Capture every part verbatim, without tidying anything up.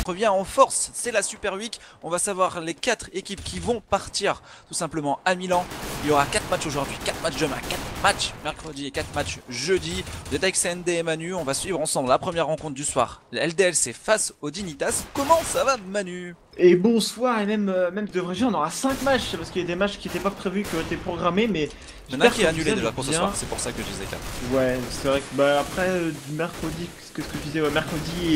revient en force, c'est la Super Week. On va savoir les quatre équipes qui vont partir tout simplement à Milan. Il y aura quatre matchs aujourd'hui, quatre matchs demain, quatre matchs mercredi et quatre matchs jeudi. De Dex N D et Manu, on va suivre ensemble la première rencontre du soir. Le L D L C face au Dignitas. Comment ça va Manu? Et bonsoir, et même, euh, même de vrai jeu, on aura cinq matchs, parce qu'il y a des matchs qui n'étaient pas prévus, qui ont été programmés, mais... Il y en a qui est annulé déjà pour ce soir, c'est pour ça que je disais quatre. Ouais, c'est vrai que bah, après, euh, mercredi, ce que, ce que je disais, ouais, mercredi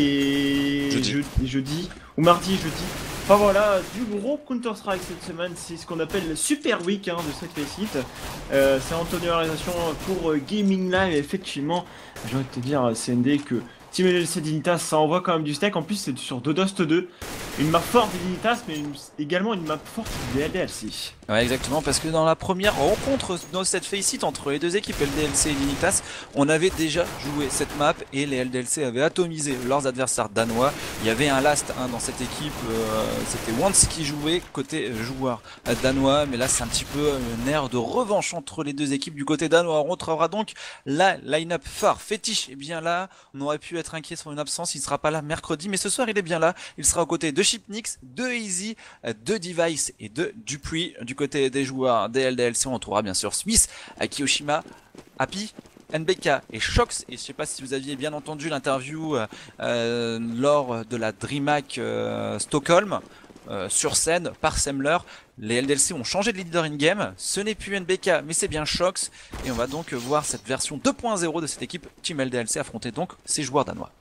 et jeudi. Je, et jeudi, ou mardi et jeudi. Enfin voilà, du gros Counter-Strike cette semaine, c'est ce qu'on appelle le Super Week hein, de cette Faceit. Euh, c'est Antoniorisation pour euh, Gaming Live, et effectivement, j'ai envie de te dire, C N D, que Team L D L C Dignitas, ça envoie quand même du steak. En plus, c'est sur Dodost deux. Une map forte des Dignitas, mais une, également une map forte des L D L C. Ouais, exactement, parce que dans la première rencontre dans cette Faceit entre les deux équipes L D L C et Dignitas, on avait déjà joué cette map et les L D L C avaient atomisé leurs adversaires danois. Il y avait un last hein, dans cette équipe, euh, c'était Wans qui jouait côté euh, joueur euh, danois, mais là c'est un petit peu un air de revanche entre les deux équipes du côté danois. On retrouvera donc la line-up phare. Fétiche est bien là, on aurait pu être inquiet sur une absence, il ne sera pas là mercredi, mais ce soir il est bien là, il sera aux côtés de Chipnix, de Easy, de Device et de Dupuis. Du côté des joueurs des L D L C, on retrouvera bien sûr Smith, Kiyoshima, Happy, N B K et Shox. Et je sais pas si vous aviez bien entendu l'interview euh, lors de la DreamHack euh, Stockholm euh, sur scène par Semler. Les L D L C ont changé de leader in-game, ce n'est plus N B K mais c'est bien Shox. Et on va donc voir cette version deux point zéro de cette équipe Team L D L C affronter donc ces joueurs danois.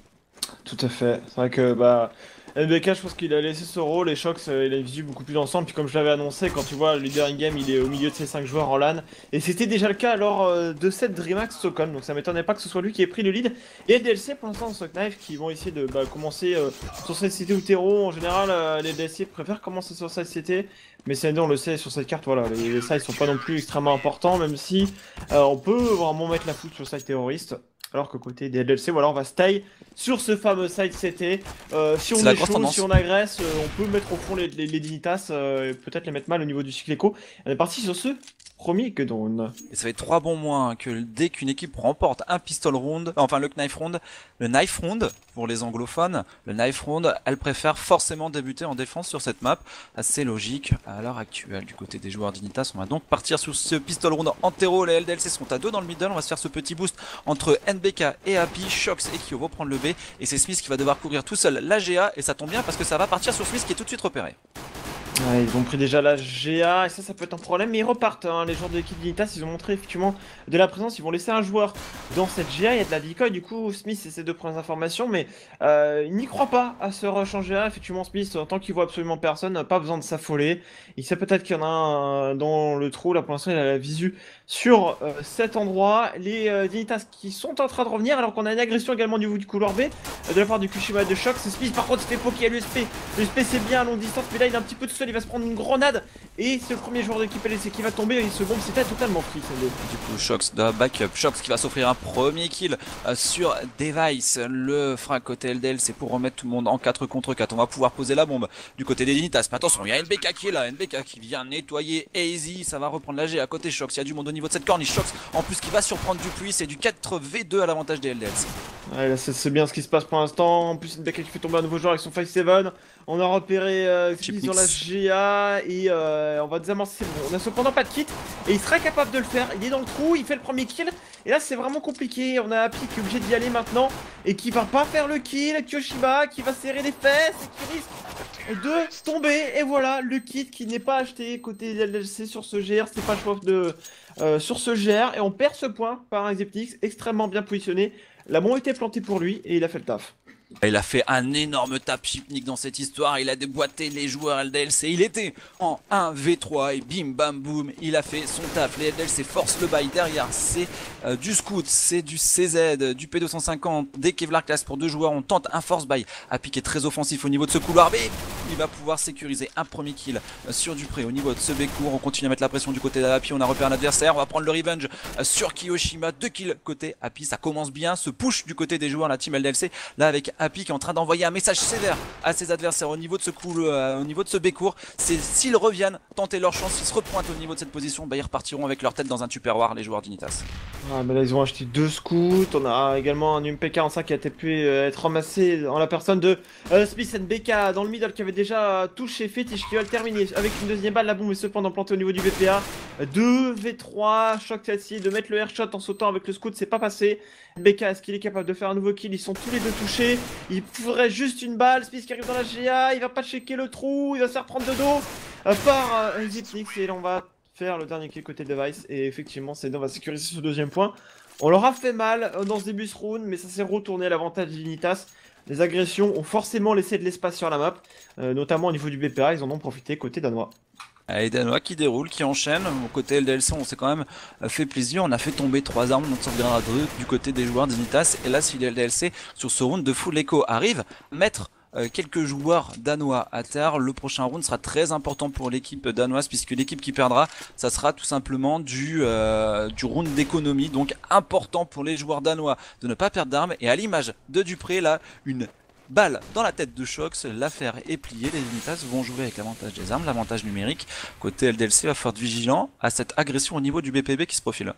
Tout à fait, c'est vrai que bah N B K, je pense qu'il a laissé ce rôle et Shox euh, il a visu beaucoup plus ensemble. Puis comme je l'avais annoncé, quand tu vois le leader in-game il est au milieu de ses cinq joueurs en LAN. Et c'était déjà le cas lors euh, de cette DreamHack Stockholm, donc ça m'étonnait pas que ce soit lui qui ait pris le lead. Et L D L C pour l'instant Sock Knife qui vont essayer de bah, commencer euh, sur cette cité ou terreau. En général euh, les L D L C préfèrent commencer sur cette cité. Mais C N D on le sait sur cette carte, voilà, les, les sites sont pas non plus extrêmement importants. Même si euh, on peut vraiment mettre la foot sur site terroriste. Alors que côté des L D L C, voilà, on va stay sur ce fameux site C T. Euh, si on est, est chaud, si on agresse, euh, on peut mettre au fond les, les, les Dignitas, euh, et peut-être les mettre mal au niveau du cycle écho. On est parti sur ce premier que drone. Et ça fait trois bons mois hein, que dès qu'une équipe remporte un pistol round, enfin le knife round, le knife round pour les anglophones, le knife round, elle préfère forcément débuter en défense sur cette map. Assez logique à l'heure actuelle du côté des joueurs Dignitas. On va donc partir sur ce pistol round antéro. Les L D L C sont à deux dans le middle. On va se faire ce petit boost entre N B K et Happy. Shox et Kyo vont prendre le B. Et c'est Smith qui va devoir couvrir tout seul la G A. Et ça tombe bien parce que ça va partir sur Smith qui est tout de suite repéré. Ouais, ils ont pris déjà la G A et ça, ça peut être un problème, mais ils repartent. Hein. Les joueurs de l'équipe Dignitas, ils ont montré effectivement de la présence. Ils vont laisser un joueur dans cette G A. Il y a de la decoy. Du coup, Smith essaie de prendre des informations, mais euh, il n'y croit pas à ce rush en G A. Effectivement, Smith, tant qu'il voit absolument personne, n'a pas besoin de s'affoler. Il sait peut-être qu'il y en a un dans le trou. Là, pour l'instant, il a la visu sur euh, cet endroit. Les euh, Dignitas qui sont en train de revenir, alors qu'on a une agression également du, du couloir B euh, de la part du Kushima de Shox. Smith, par contre, il fait poker à l'U S P. L'U S P, c'est bien à longue distance, mais là, il est un petit peu tout seul. Il va se prendre une grenade et c'est le premier joueur de l'équipe L D L C qui va tomber et ce bombe c'était totalement pris. Du coup Shox de backup, Shox qui va s'offrir un premier kill euh, sur Device, le frag côté L D L C pour remettre tout le monde en quatre contre quatre. On va pouvoir poser la bombe du côté des Dignitas, mais attention il y a N B K qui est là, N B K qui vient nettoyer Easy, ça va reprendre la G à côté Shox. Il y a du monde au niveau de cette corniche, Shox en plus qui va surprendre Dupuis, c'est du quatre v deux à l'avantage des L D L C. Ouais, là c'est bien ce qui se passe pour l'instant. En plus N B K qui fait tomber un nouveau joueur avec son cinq sept. On a repéré euh, dans la G A et euh, on va désamorcer. On a cependant pas de kit et il serait capable de le faire. Il est dans le trou, il fait le premier kill et là c'est vraiment compliqué. On a Happy qui est obligé d'y aller maintenant et qui va pas faire le kill. Kyoshima qui va serrer les fesses et qui risque de tomber. Et voilà le kit qui n'est pas acheté côté L D L C sur ce G R. C'est pas choix de euh, sur ce G R et on perd ce point par un Zeptix extrêmement bien positionné. La bombe était plantée pour lui et il a fait le taf. Il a fait un énorme tap Chipnik dans cette histoire, il a déboîté les joueurs L D L C, il était en un v trois et bim bam boum, il a fait son taf. Les L D L C forcent le bail derrière, c'est euh, du Scout, c'est du C Z, du P deux cent cinquante, des Kevlar Class pour deux joueurs, on tente un force buy. Happy qui est très offensif au niveau de ce couloir, mais il va pouvoir sécuriser un premier kill sur Dupré au niveau de ce B court. On continue à mettre la pression du côté d'Happy, on a repéré un adversaire, on va prendre le revenge sur Kiyoshima, deux kills côté Happy, ça commence bien, ce push du côté des joueurs la team L D L C, là avec Happy qui est en train d'envoyer un message sévère à ses adversaires au niveau de ce coup, euh, au niveau de ce B court. C'est s'ils reviennent tenter leur chance, s'ils se repointent au niveau de cette position, bah ils repartiront avec leur tête dans un tupperware les joueurs d'Unitas. Ah, mais là ils ont acheté deux scouts, on a également un U M P quarante-cinq qui a été pu euh, être ramassé en la personne de euh, Smith and B K dans le middle qui avait déjà touché Fetish qui va le terminer avec une deuxième balle. La bombe est cependant plantée au niveau du B P A. deux v trois, Shox a essayé de mettre le airshot en sautant avec le scout, c'est pas passé. B K, est-ce qu'il est capable de faire un nouveau kill? Ils sont tous les deux touchés, il faudrait juste une balle. Smith qui arrive dans la G A, il va pas checker le trou, il va se faire prendre de dos euh, par euh, Zipnix et là on va faire le dernier kill côté device et effectivement c'est on va sécuriser ce deuxième point. On leur a fait mal dans ce début ce round mais ça s'est retourné à l'avantage d'Unitas. Les agressions ont forcément laissé de l'espace sur la map, euh, notamment au niveau du B P A, ils en ont profité côté danois. Et Danois qui déroule, qui enchaîne. Au côté L D L C, on s'est quand même fait plaisir. On a fait tomber trois armes, notre sauvegarde du côté des joueurs d'Unitas. Et là, si les L D L C, sur ce round de full echo, arrive à mettre euh, quelques joueurs danois à terre, le prochain round sera très important pour l'équipe danoise, puisque l'équipe qui perdra, ça sera tout simplement du, euh, du round d'économie. Donc important pour les joueurs danois de ne pas perdre d'armes. Et à l'image de Dupré, là, une balle dans la tête de Shox, l'affaire est pliée, les Unitas vont jouer avec l'avantage des armes, l'avantage numérique. Côté L D L C, va falloir être vigilant à cette agression au niveau du B P B qui se profile.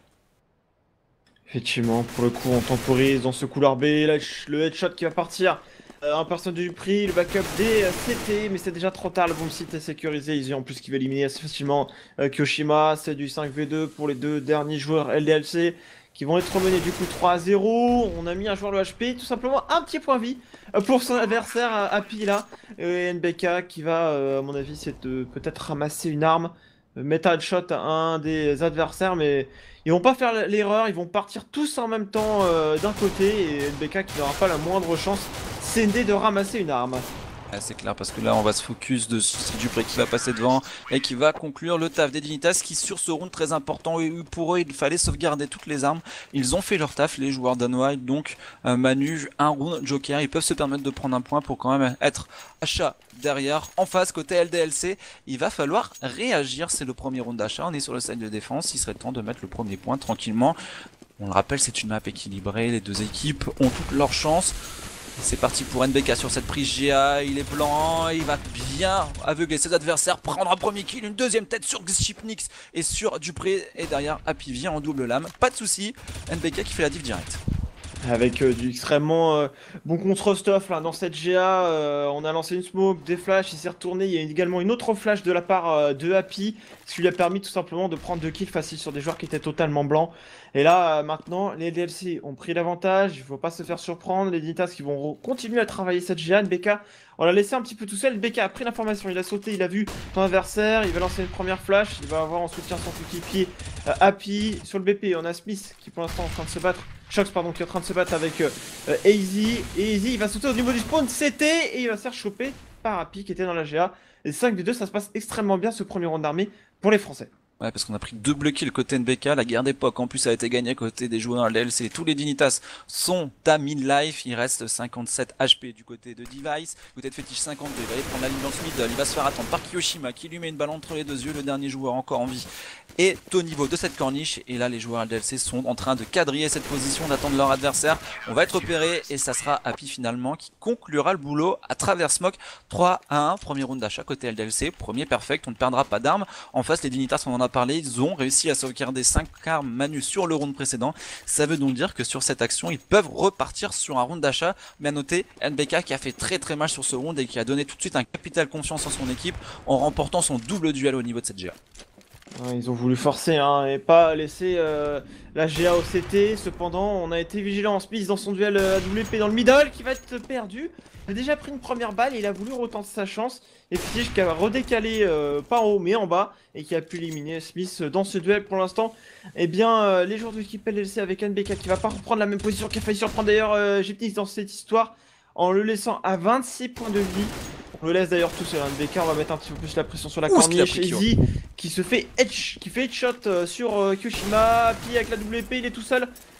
Effectivement, pour le coup on temporise dans ce couloir B, là, le headshot qui va partir euh, en personne du prix, le backup des euh, C T, mais c'est déjà trop tard, le bomb site est sécurisé, ils ont en plus qui va éliminer assez facilement euh, Kyoshima, c'est du cinq v deux pour les deux derniers joueurs L D L C. Qui vont être menés du coup trois à zéro. On a mis un joueur de H P, tout simplement un petit point vie pour son adversaire Happy là. Et N B K qui va, euh, à mon avis, c'est de peut-être ramasser une arme, mettre un headshot à un des adversaires, mais ils vont pas faire l'erreur, ils vont partir tous en même temps euh, d'un côté et N B K qui n'aura pas la moindre chance, c'est de ramasser une arme. C'est clair parce que là on va se focus de c'est Dupré qui va passer devant et qui va conclure le taf des Dignitas qui sur ce round très important pour eux il fallait sauvegarder toutes les armes. Ils ont fait leur taf les joueurs danois donc euh, Manu un round joker, ils peuvent se permettre de prendre un point pour quand même être achat derrière. En face côté L D L C il va falloir réagir, c'est le premier round d'achat, on est sur le side de défense, il serait temps de mettre le premier point tranquillement. On le rappelle c'est une map équilibrée, les deux équipes ont toutes leurs chances. C'est parti pour N B K sur cette prise G A, il est blanc, il va bien aveugler ses adversaires, prendre un premier kill, une deuxième tête sur Xipnix et sur Dupré et derrière Happy vient en double lame, pas de soucis, N B K qui fait la div direct. Avec euh, du extrêmement euh, bon contre-stuff là dans cette G A, euh, on a lancé une smoke, des flashs, il s'est retourné, il y a également une autre flash de la part euh, de Happy, ce qui lui a permis tout simplement de prendre deux kills faciles sur des joueurs qui étaient totalement blancs. Et là euh, maintenant les D L C ont pris l'avantage, il faut pas se faire surprendre, les Dignitas qui vont continuer à travailler cette G A, N B K on l'a laissé un petit peu tout seul, B K a pris l'information, il a sauté, il a vu ton adversaire, il va lancer une première flash, il va avoir en soutien son coéquipier euh, Happy sur le B P, on a Smith qui pour l'instant est en train de se battre. Shox pardon qui est en train de se battre avec euh, Easy. Et Easy il va sauter au niveau du spawn C T et il va se faire choper par Happy qui était dans la G A. Et cinq v deux ça se passe extrêmement bien ce premier round d'armée pour les Français. Ouais, parce qu'on a pris double kill côté N B K, la guerre d'époque en plus a été gagnée côté des joueurs L D L C. Tous les Dignitas sont à mid-life, il reste cinquante-sept H P du côté de Device, côté de Fetish cinquante-deux, il va aller prendre la ligne dans ce middle, il va se faire attendre par Kyoshima qui lui met une balle entre les deux yeux, le dernier joueur encore en vie est au niveau de cette corniche et là les joueurs L D L C sont en train de quadriller cette position, d'attendre leur adversaire. On va être repéré et ça sera Happy finalement qui conclura le boulot à travers Smoke. Trois à un, premier round d'achat côté L D L C, premier perfect, on ne perdra pas d'armes. En face les Dignitas on en a parlé, ils ont réussi à sauvegarder cinq armes Manu sur le round précédent. Ça veut donc dire que sur cette action ils peuvent repartir sur un round d'achat. Mais à noter N B K qui a fait très très mal sur ce round et qui a donné tout de suite un capital confiance en son équipe en remportant son double duel au niveau de cette G A. Ouais, ils ont voulu forcer hein, et pas laisser euh, la G A au C T. Cependant, on a été vigilant en Smith dans son duel A W P dans le middle qui va être perdu. Il a déjà pris une première balle et il a voulu retenter sa chance. Et Fish qui a redécalé euh, pas en haut mais en bas et qui a pu éliminer Smith dans ce duel pour l'instant. Eh bien, euh, les joueurs de l'équipe L D L C avec N B K qui va pas reprendre la même position, qui a failli surprendre d'ailleurs euh, Gipnix dans cette histoire en le laissant à vingt-six points de vie. On le laisse d'ailleurs tout seul, N B K, on va mettre un petit peu plus la pression sur la corniche. Easy qui se fait edge, qui fait headshot euh, sur euh, Kyoshima, puis avec la W P il est tout seul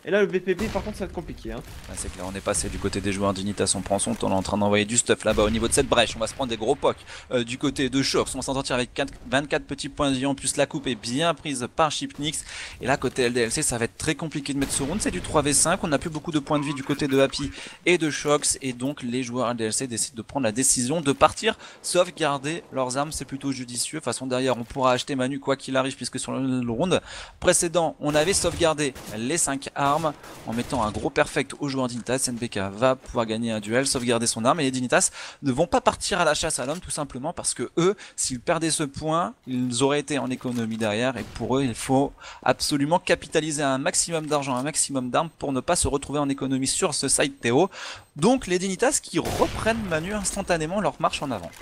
Et là le B P B par contre ça va être compliqué hein. Ah, c'est clair, on est passé du côté des joueurs d'Unitas, on prend son temps, on est en train d'envoyer du stuff là-bas au niveau de cette brèche, on va se prendre des gros pocs euh, du côté de Shox, on va s'en sortir avec vingt-quatre petits points de vie en plus, la coupe est bien prise par Chipnix. Et là côté L D L C ça va être très compliqué de mettre ce round, c'est du trois v cinq, on n'a plus beaucoup de points de vie du côté de Happy et de Shox, et donc les joueurs L D L C décident de prendre la décision de partir, sauvegarder leurs armes, c'est plutôt judicieux. De toute façon derrière on pourra acheter Manu quoi qu'il arrive, puisque sur le round précédent on avait sauvegardé les cinq armes en mettant un gros perfect aux joueurs d'Unitas. N B K va pouvoir gagner un duel, sauvegarder son arme, et les d'Unitas ne vont pas partir à la chasse à l'homme tout simplement parce que eux, s'ils perdaient ce point, ils auraient été en économie derrière, et pour eux il faut absolument capitaliser un maximum d'argent, un maximum d'armes pour ne pas se retrouver en économie sur ce side T O. Donc les d'Unitas qui reprennent Manu instantanément leur marche en avant.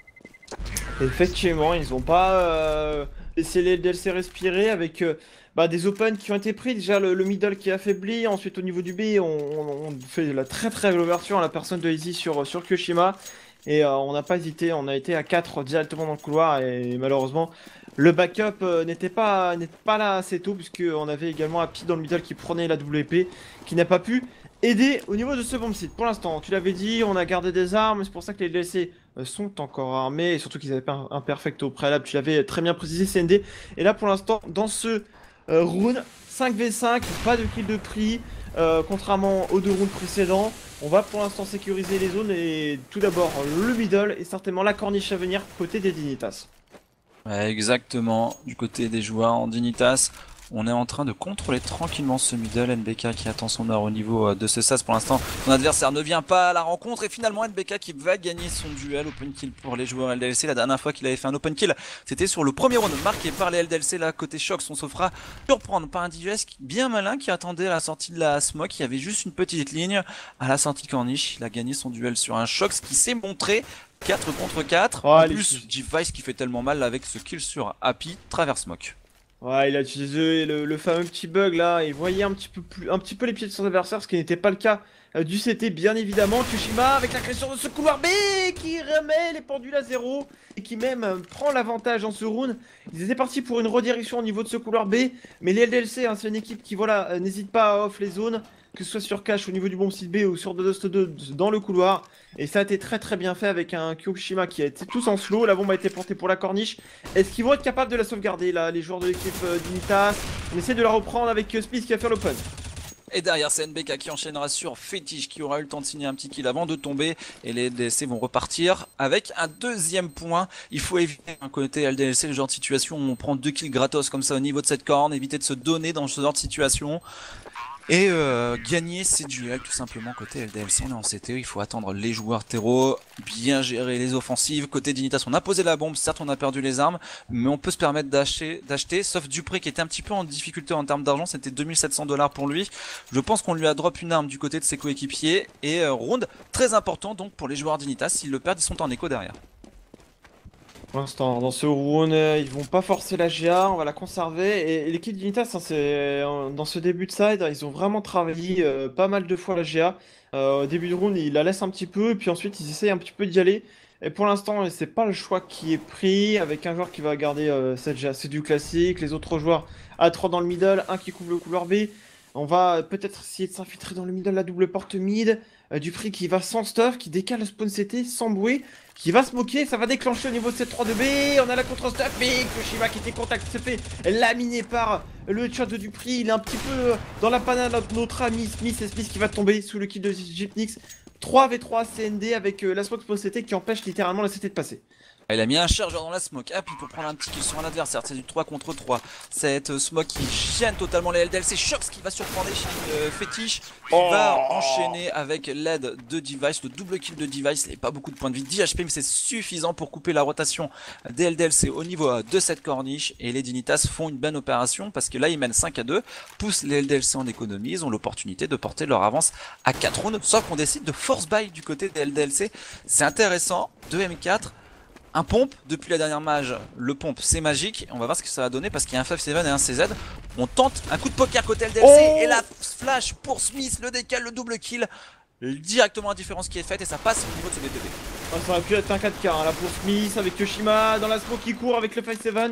Effectivement, ils ont pas euh, laissé les L D L C respirer avec euh, bah, des open qui ont été pris. Déjà le, le middle qui est affaibli, ensuite au niveau du B, on, on, on fait la très très belle ouverture à la personne de Easy sur, sur Kyoshima. Et euh, on n'a pas hésité, on a été à quatre directement dans le couloir, et malheureusement le backup euh, n'était pas, n'était pas là assez tôt, puisqu'on avait également Happy dans le middle qui prenait la W P, qui n'a pas pu aider au niveau de ce bomb site. Pour l'instant, tu l'avais dit, on a gardé des armes, c'est pour ça que les L D L C sont encore armés, et surtout qu'ils avaient pas un, un perfect au préalable, tu l'avais très bien précisé C N D. Et là pour l'instant, dans ce euh, round, cinq v cinq, pas de kill de prix, euh, contrairement aux deux rounds précédents. On va pour l'instant sécuriser les zones, et tout d'abord le middle et certainement la corniche à venir côté des Dignitas. Ouais, exactement, du côté des joueurs en Dignitas. On est en train de contrôler tranquillement ce middle. N B K qui attend son heure au niveau de ce sas pour l'instant. Son adversaire ne vient pas à la rencontre, et finalement N B K qui va gagner son duel. Open kill pour les joueurs L D L C. La dernière fois qu'il avait fait un open kill, c'était sur le premier round marqué par les L D L C. Là côté Shox, on se fera surprendre par un D J S bien malin qui attendait à la sortie de la smoke. Il y avait juste une petite ligne à la sortie de corniche. Il a gagné son duel sur un Shox qui s'est montré quatre contre quatre. Oh, en plus Device qui fait tellement mal avec ce kill sur Happy travers smoke. Ouais, il a utilisé le, le fameux petit bug là, il voyait un petit peu plus, un petit peu les pieds de son adversaire, ce qui n'était pas le cas euh, du C T bien évidemment. Kyoshima avec la création de ce couloir B qui remet les pendules à zéro et qui même euh, prend l'avantage dans ce round. Ils étaient partis pour une redirection au niveau de ce couloir B, mais les L D L C, hein, c'est une équipe qui voilà euh, n'hésite pas à off les zones, que ce soit sur cache au niveau du bomb site B ou sur Dust deux dans le couloir. Et ça a été très très bien fait avec un Kyoshima qui a été tous en slow. La bombe a été portée pour la corniche. Est-ce qu'ils vont être capables de la sauvegarder là, les joueurs de l'équipe euh, d'Unitas? On essaie de la reprendre avec euh, Smith qui va faire l'open. Et derrière c'est N B K qui enchaînera sur Fetish qui aura eu le temps de signer un petit kill avant de tomber. Et les L D L C vont repartir avec un deuxième point. Il faut éviter un côté L D L C, le genre de situation où on prend deux kills gratos comme ça au niveau de cette corne. Éviter de se donner dans ce genre de situation. Et euh, gagner ces duels tout simplement côté L D L C. On est en C T E, il faut attendre les joueurs terreau, bien gérer les offensives. Côté Dignitas, on a posé la bombe, certes on a perdu les armes, mais on peut se permettre d'acheter, d'acheter sauf Dupré qui était un petit peu en difficulté en termes d'argent, c'était deux mille sept cents dollars pour lui. Je pense qu'on lui a drop une arme du côté de ses coéquipiers, et euh, round très important donc pour les joueurs Dignitas. S'ils le perdent, ils sont en écho derrière. Pour l'instant, dans ce round, ils vont pas forcer la G A, on va la conserver. Et l'équipe d'Unitas, hein, c'est dans ce début de side, ils ont vraiment travaillé euh, pas mal de fois la G A. Euh, au début de round, ils la laissent un petit peu, et puis ensuite, ils essayent un petit peu d'y aller. Et pour l'instant, c'est pas le choix qui est pris, avec un joueur qui va garder euh, cette G A. C'est du classique, les autres joueurs à trois dans le middle, un qui couvre le couloir B. On va peut-être essayer de s'infiltrer dans le middle, la double porte mid. Euh, Dupré qui va sans stuff, qui décale le spawn C T sans bruit, qui va se moquer, ça va déclencher au niveau de cette trois de B. On a la contre-stuff, mais Kyoshima qui était contact se fait laminer par le headshot de Dupré. Il est un petit peu dans la panade de notre ami Smith, et Smith qui va tomber sous le kill de Chipnix. trois v trois C N D avec euh, la smoke spawn C T qui empêche littéralement la C T de passer. Il a mis un chargeur dans la smoke, Happy pour prendre un petit kill sur un adversaire, c'est du trois contre trois. Cette smoke qui gêne totalement les L D L C, Shox qui va surprendre euh, Fetish, qui oh va enchaîner avec l'aide de Device, le double kill de Device, et pas beaucoup de points de vie, dix H P, mais c'est suffisant pour couper la rotation des L D L C au niveau de cette corniche. Et les Dignitas font une bonne opération parce que là ils mènent cinq à deux, poussent les L D L C en économie, ils ont l'opportunité de porter leur avance à quatre rounds, sauf qu'on décide de force buy du côté des L D L C. C'est intéressant, deux M quatre. Un pompe, depuis la dernière mage, le pompe c'est magique, on va voir ce que ça va donner parce qu'il y a un cinq sept et un C Z. On tente un coup de poker côté L D L C oh et la flash pour Smith, le décale, le double kill, directement la différence qui est faite et ça passe au niveau de ce B P B. Oh, ça aurait pu être un quatre K hein, là pour Smith avec Kyoshima dans la smoke qui court avec le cinq sept.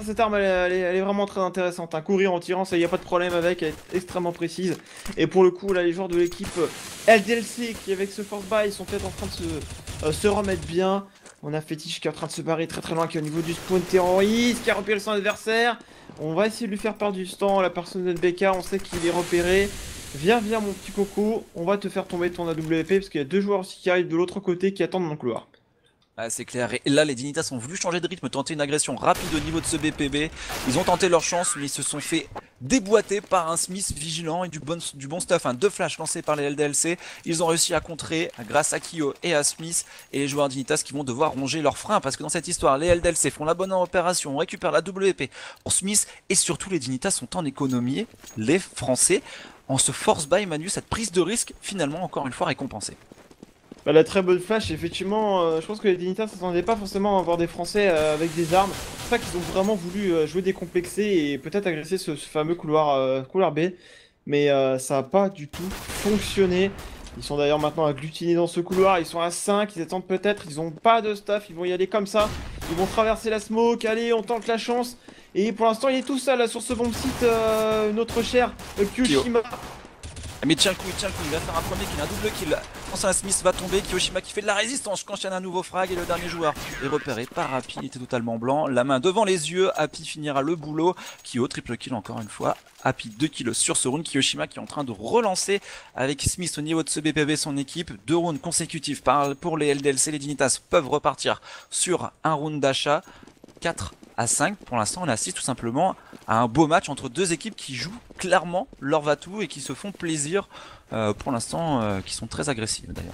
cette arme elle, est- elle est, elle est vraiment très intéressante. Hein. Courir en tirant, ça y a pas de problème avec, elle est extrêmement précise. Et pour le coup, là, les joueurs de l'équipe L D L C qui, avec ce force buy, ils sont peut-être en train de se, euh, se remettre bien. On a Fétiche qui est en train de se barrer très très loin, qui est au niveau du spawn terroriste, qui a repéré son adversaire. On va essayer de lui faire perdre du temps. La personne de N B K, on sait qu'il est repéré. Viens, viens, mon petit coco, on va te faire tomber ton A W P parce qu'il y a deux joueurs aussi qui arrivent de l'autre côté qui attendent dans le couloir. Ah, c'est clair, et là les Dignitas ont voulu changer de rythme, tenter une agression rapide au niveau de ce B P B. Ils ont tenté leur chance, mais ils se sont fait déboîter par un Smith vigilant et du bon, du bon stuff, hein. Deux flashs lancés par les L D L C. Ils ont réussi à contrer grâce à Kyo et à Smith, et les joueurs Dignitas qui vont devoir ronger leurs freins, parce que dans cette histoire, les L D L C font la bonne opération, on récupère la W P pour Smith, et surtout les Dignitas sont en économie, les Français, en ce force buy Manu, cette prise de risque finalement encore une fois récompensée. Bah, la très bonne flash, effectivement, euh, je pense que les Dignitas s'attendaient pas forcément à voir des Français euh, avec des armes. C'est pour ça qu'ils ont vraiment voulu euh, jouer décomplexé et peut-être agresser ce, ce fameux couloir, euh, couloir B. Mais euh, ça n'a pas du tout fonctionné. Ils sont d'ailleurs maintenant agglutinés dans ce couloir, ils sont à cinq, ils attendent peut-être, ils ont pas de stuff, ils vont y aller comme ça. Ils vont traverser la smoke, allez, on tente la chance. Et pour l'instant, il est tout seul là, sur ce bon site, euh, notre cher euh, Kyoshima. Mais tiens le coup, tiens le coup, il va faire un premier kill, un double kill. François Smith va tomber, Kyoshima qui fait de la résistance, qu'enchaîne un nouveau frag et le dernier joueur est repéré par Happy, il était totalement blanc, la main devant les yeux, Happy finira le boulot, Kyo triple kill encore une fois, Happy deux kills sur ce round, Kyoshima qui est en train de relancer avec Smith au niveau de ce B P B son équipe, deux rounds consécutifs pour les L D L C, les Dignitas peuvent repartir sur un round d'achat, quatre à cinq, pour l'instant on assiste tout simplement à un beau match entre deux équipes qui jouent clairement leur va-tout et qui se font plaisir euh, pour l'instant, euh, qui sont très agressives d'ailleurs.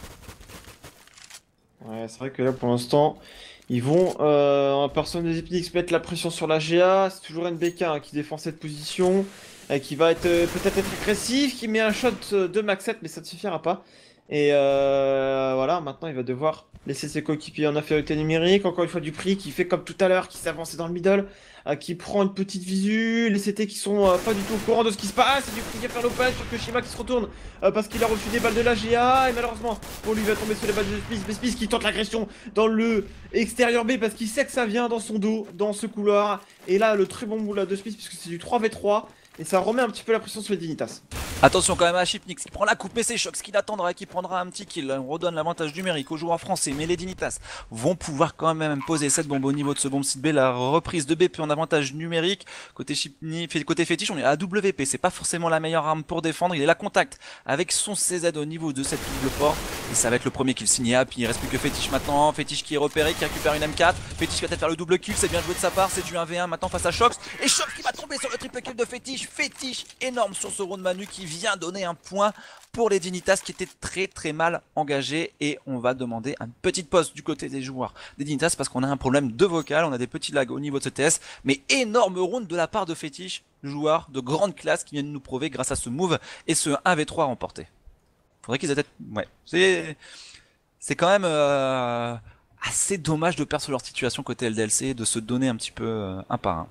Ouais, c'est vrai que là pour l'instant, ils vont, euh, en personne des Epinix, mettre la pression sur la G A. C'est toujours N B K hein, qui défend cette position, euh, qui va être euh, peut-être être agressif, qui met un shot de max sept, mais ça ne suffira pas. Et euh, voilà, maintenant il va devoir laisser ses coéquipiers en infériorité numérique. Encore une fois, du prix qui fait comme tout à l'heure, qui s'avance dans le middle, euh, qui prend une petite visu. Les C T qui sont euh, pas du tout au courant de ce qui se passe. Et du prix qui va faire l'open sur Kyoshima qui se retourne euh, parce qu'il a reçu des balles de la G A. Et malheureusement, pour lui, il va tomber sur les balles de Smith. Mais Smith qui tente l'agression dans le extérieur B parce qu'il sait que ça vient dans son dos, dans ce couloir. Et là, le très bon bout de Smith, puisque c'est du trois v trois. Et ça remet un petit peu la pression sur les Dignitas. Attention quand même à Chipnix qui prend la coupe, mais c'est Shox qui l'attendra, qui prendra un petit kill. On redonne l'avantage numérique aux joueurs français, mais les Dignitas vont pouvoir quand même poser cette bombe au niveau de ce bombe site B. La reprise de B P en avantage numérique. Côté Chipnix, côté Fétiche, on est à W P. C'est pas forcément la meilleure arme pour défendre. Il est là contact avec son C Z au niveau de cette double porte. Et ça va être le premier kill signé Happy. Il reste plus que Fétiche maintenant. Fétiche qui est repéré, qui récupère une M quatre. Fétiche qui va peut-être faire le double kill. C'est bien joué de sa part. C'est du un v un maintenant face à Shox. Et Shox qui va tomber sur le triple kill de Fétiche. Fétiche énorme sur ce round Manu qui vient donner un point pour les Dignitas qui étaient très très mal engagés. Et on va demander une petite pause du côté des joueurs des Dignitas parce qu'on a un problème de vocal. On a des petits lags au niveau de ce T S. Mais énorme round de la part de Fétiche, joueur de grande classe qui vient de nous prouver grâce à ce move et ce un v trois remporté. Faudrait qu'ils aient... Ouais, c'est... C'est quand même euh, assez dommage de perdre leur situation côté L D L C, de se donner un petit peu euh, un par un.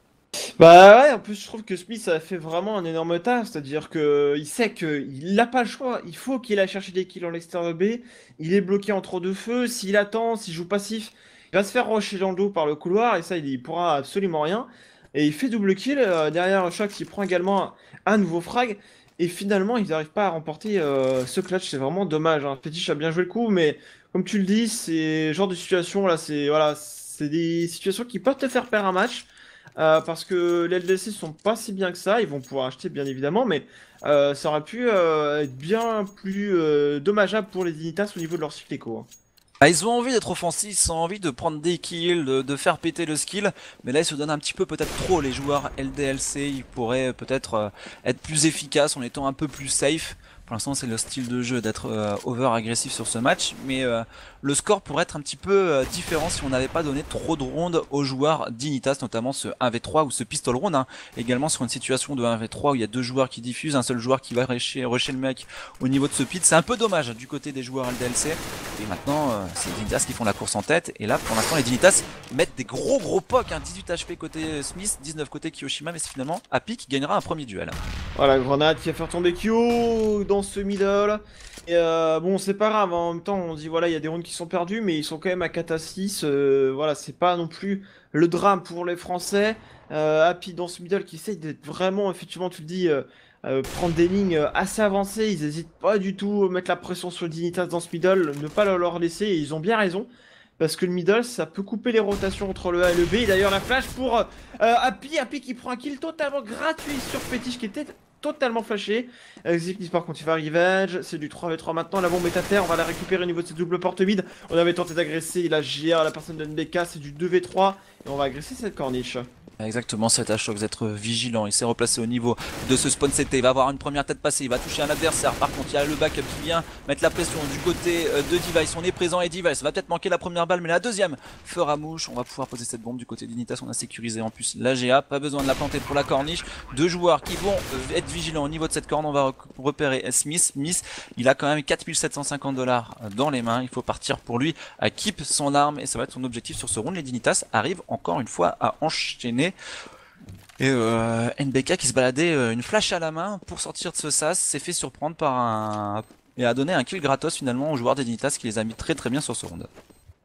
Bah ouais, en plus je trouve que Smith a fait vraiment un énorme taf, c'est-à-dire que il sait qu'il n'a pas le choix, il faut qu'il aille chercher des kills en l'extérieur B, il est bloqué entre deux feux, s'il attend, s'il joue passif, il va se faire rusher dans le dos par le couloir et ça il, il pourra absolument rien. Et il fait double kill, euh, derrière Shox il prend également un, un nouveau frag, et finalement ils n'arrivent pas à remporter euh, ce clutch, c'est vraiment dommage. Hein. Fétiche a bien joué le coup, mais comme tu le dis, c'est genre de situation là, c'est voilà, c'est des situations qui peuvent te faire perdre un match. Euh, parce que les L D L C sont pas si bien que ça, ils vont pouvoir acheter bien évidemment, mais euh, ça aurait pu euh, être bien plus euh, dommageable pour les Dignitas au niveau de leur cycle éco. Hein. Ah, ils ont envie d'être offensifs, ils ont envie de prendre des kills, de, de faire péter le skill, mais là ils se donnent un petit peu peut-être trop les joueurs L D L C, ils pourraient peut-être euh, être plus efficaces en étant un peu plus safe. Pour l'instant c'est le style de jeu d'être euh, over agressif sur ce match, mais euh, le score pourrait être un petit peu euh, différent si on n'avait pas donné trop de rondes aux joueurs Dignitas, notamment ce un v trois ou ce pistol round, hein. Également sur une situation de un v trois où il y a deux joueurs qui diffusent, un seul joueur qui va rusher, rusher le mec au niveau de ce pit, c'est un peu dommage du côté des joueurs L D L C, et maintenant euh, c'est les Dignitas qui font la course en tête, et là pour l'instant les Dignitas mettent des gros gros pocs, hein. dix-huit H P côté Smith, dix-neuf côté Kyoshima, mais c'est finalement Happy qui gagnera un premier duel. Voilà, grenade qui va faire tomber Kyo dans ce middle. Et euh, bon, c'est pas grave, hein. En même temps, on dit voilà, il y a des rounds qui sont perdus, mais ils sont quand même à quatre à six. Euh, voilà, c'est pas non plus le drame pour les Français. Euh, Happy dans ce middle qui essaye d'être vraiment, effectivement, tu le dis, euh, euh, prendre des lignes assez avancées. Ils n'hésitent pas du tout à mettre la pression sur le Dignitas dans ce middle, ne pas leur laisser, et ils ont bien raison. Parce que le middle, ça peut couper les rotations entre le A et le B. Et d'ailleurs, la flash pour euh, Happy. Happy qui prend un kill totalement gratuit sur Fétiche qui était totalement flashé. Executive par contre il va revenge. C'est du trois v trois maintenant. La bombe est à terre. On va la récupérer au niveau de cette double porte mid. On avait tenté d'agresser la G A, la personne de N B K. C'est du deux v trois. Et on va agresser cette corniche. Exactement, c'est à Shox d'être vigilant. Il s'est replacé au niveau de ce spawn C T. Il va avoir une première tête passée. Il va toucher un adversaire. Par contre, il y a le backup qui vient mettre la pression du côté de Device. On est présent et Device va peut-être manquer la première balle, mais la deuxième fera mouche. On va pouvoir poser cette bombe du côté d'Unitas. On a sécurisé en plus la G A. Pas besoin de la planter pour la corniche. Deux joueurs qui vont être vigilants au niveau de cette corne. On va repérer Smith. Smith, il a quand même quatre mille sept cent cinquante dollars dans les mains. Il faut partir pour lui à keep son arme et ça va être son objectif sur ce round. Les Dignitas arrivent encore une fois à enchaîner. Et euh, N B K qui se baladait euh, une flash à la main pour sortir de ce sas s'est fait surprendre par un... et a donné un kill gratos finalement aux joueurs des Dignitas qui les a mis très très bien sur ce round.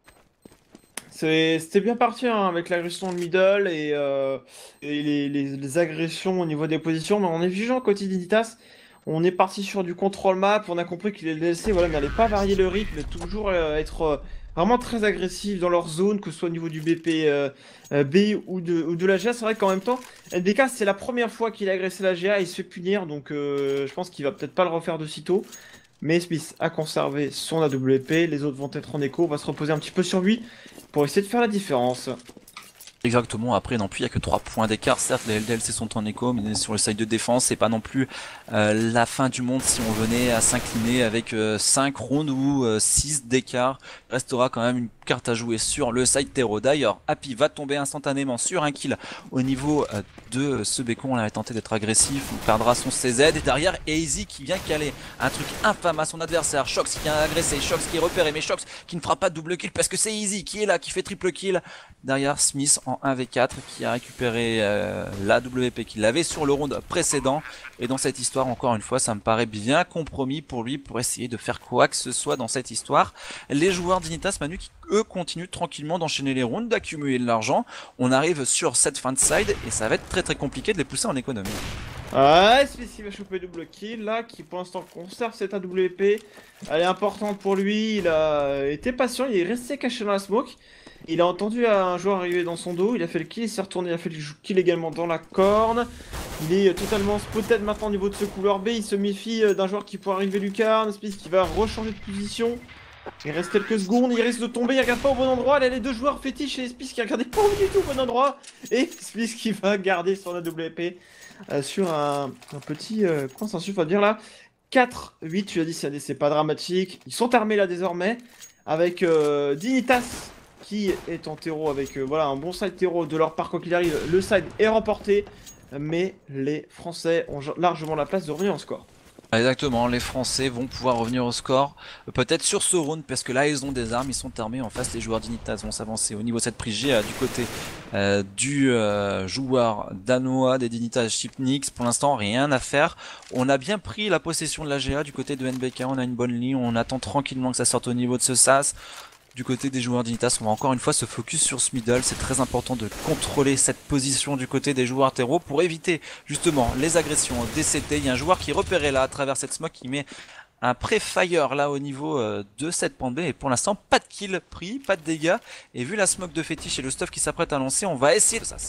C'était bien parti hein, avec l'agression de middle et, euh, et les, les, les agressions au niveau des positions, mais on est vigilant côté Dignitas. On est parti sur du contrôle map, on a compris que les D L C voilà, n'allaient pas varier le rythme, mais toujours euh, être euh, vraiment très agressifs dans leur zone, que ce soit au niveau du B P euh, euh, B ou de, ou de la G A. C'est vrai qu'en même temps, N B K c'est la première fois qu'il a agressé la G A, il se fait punir, donc euh, je pense qu'il va peut-être pas le refaire de sitôt. Mais Smith a conservé son A W P, les autres vont être en écho, on va se reposer un petit peu sur lui pour essayer de faire la différence. Exactement, après non plus il n'y a que trois points d'écart, certes les L D L C sont en écho, mais sur le side de défense c'est pas non plus euh, la fin du monde si on venait à s'incliner avec euh, cinq rounds ou euh, six d'écart. Il restera quand même une carte à jouer sur le side terreau. D'ailleurs, Happy va tomber instantanément sur un kill au niveau euh, de ce bécon, on avait tenté d'être agressif, il perdra son C Z, et derrière Easy qui vient caler un truc infâme à son adversaire, Shox qui vient agresser, Shox qui est repéré, mais Shox qui ne fera pas de double kill parce que c'est Easy qui est là, qui fait triple kill. Derrière Smith en un v quatre qui a récupéré euh, la W P qu'il avait sur le round précédent. Et dans cette histoire, encore une fois, ça me paraît bien compromis pour lui pour essayer de faire quoi que ce soit dans cette histoire. Les joueurs d'Initas Manu qui eux continuent tranquillement d'enchaîner les rounds, d'accumuler de l'argent. On arrive sur cette fin de side et ça va être très très compliqué de les pousser en économie. Ouais, Smith il va choper double kill là, qui pour l'instant conserve cette A W P. Elle est importante pour lui, il a été patient, il est resté caché dans la smoke. Il a entendu un joueur arriver dans son dos, il a fait le kill, il s'est retourné, il a fait le kill également dans la corne. Il est totalement spotted maintenant au niveau de ce couloir B, il se méfie d'un joueur qui pourrait arriver lucarne, Smith qui va rechanger de position. Il reste quelques secondes, il risque de tomber, il regarde pas au bon endroit, là les deux joueurs fétiches et Smith qui regardait pas du tout au bon endroit. Et Smith qui va garder son A W P euh, sur un, un petit euh, consensus, on va dire là. quatre huit, tu as dit c'est pas dramatique, ils sont armés là désormais, avec euh, Dignitas qui est en terreau avec euh, voilà, un bon side terreau de leur part quoi qu'il arrive. Le side est remporté, mais les Français ont largement la place de revenir en score. Exactement, les Français vont pouvoir revenir au score, peut-être sur ce round, parce que là ils ont des armes, ils sont armés, en face les joueurs d'Initas vont s'avancer au niveau de cette prise G A du côté euh, du euh, joueur danois des Dignitas Chipnix. Pour l'instant rien à faire, on a bien pris la possession de la G A du côté de N B K, on a une bonne ligne, on attend tranquillement que ça sorte au niveau de ce sas. Du côté des joueurs d'Initas, on va encore une fois se focus sur ce middle. C'est très important de contrôler cette position du côté des joueurs terreau pour éviter justement les agressions des C T. Il y a un joueur qui est repéré là à travers cette smoke qui met un pré-fire là au niveau de cette pente B. Et pour l'instant, pas de kill pris, pas de dégâts. Et vu la smoke de fétiche et le stuff qui s'apprête à lancer, on va essayer de ça.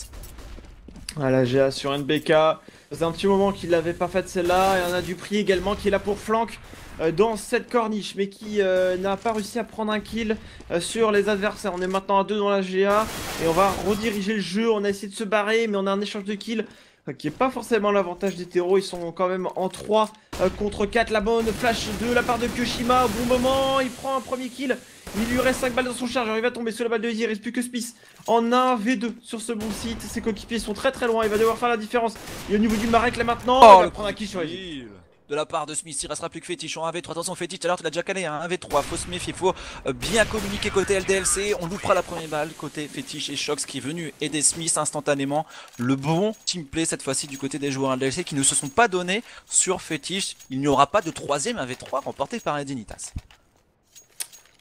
Voilà, G A sur N B K. C'est un petit moment qu'il l'avait pas fait celle-là. Et on a du prix également qui est là pour flank dans cette corniche, mais qui euh, n'a pas réussi à prendre un kill euh, sur les adversaires. On est maintenant à deux dans la G A et on va rediriger le jeu. On a essayé de se barrer, mais on a un échange de kills euh, qui est pas forcément l'avantage des terreaux. Ils sont quand même en trois euh, contre quatre. La bonne flash de la part de Kyoshima au bon moment. Il prend un premier kill. Il lui reste cinq balles dans son chargeur. Il va tomber sur la balle de Easy. Il reste plus que Smith en un v deux sur ce bon site. Ses coéquipiers sont très très loin. Il va devoir faire la différence. Et au niveau du Marek là maintenant, oh, il va prendre un kill sur Easy. De la part de Smith, il restera plus que fétiche en un v trois. Attention fétiche, tout à l'heure tu l'as déjà calé, hein, un v trois, faut se méfier, il faut bien communiquer côté L D L C. On loupera la première balle côté fétiche et Shox qui est venu aider Smith instantanément. Le bon team play cette fois-ci du côté des joueurs L D L C qui ne se sont pas donnés sur fétiche. Il n'y aura pas de troisième un v trois remporté par les Dignitas.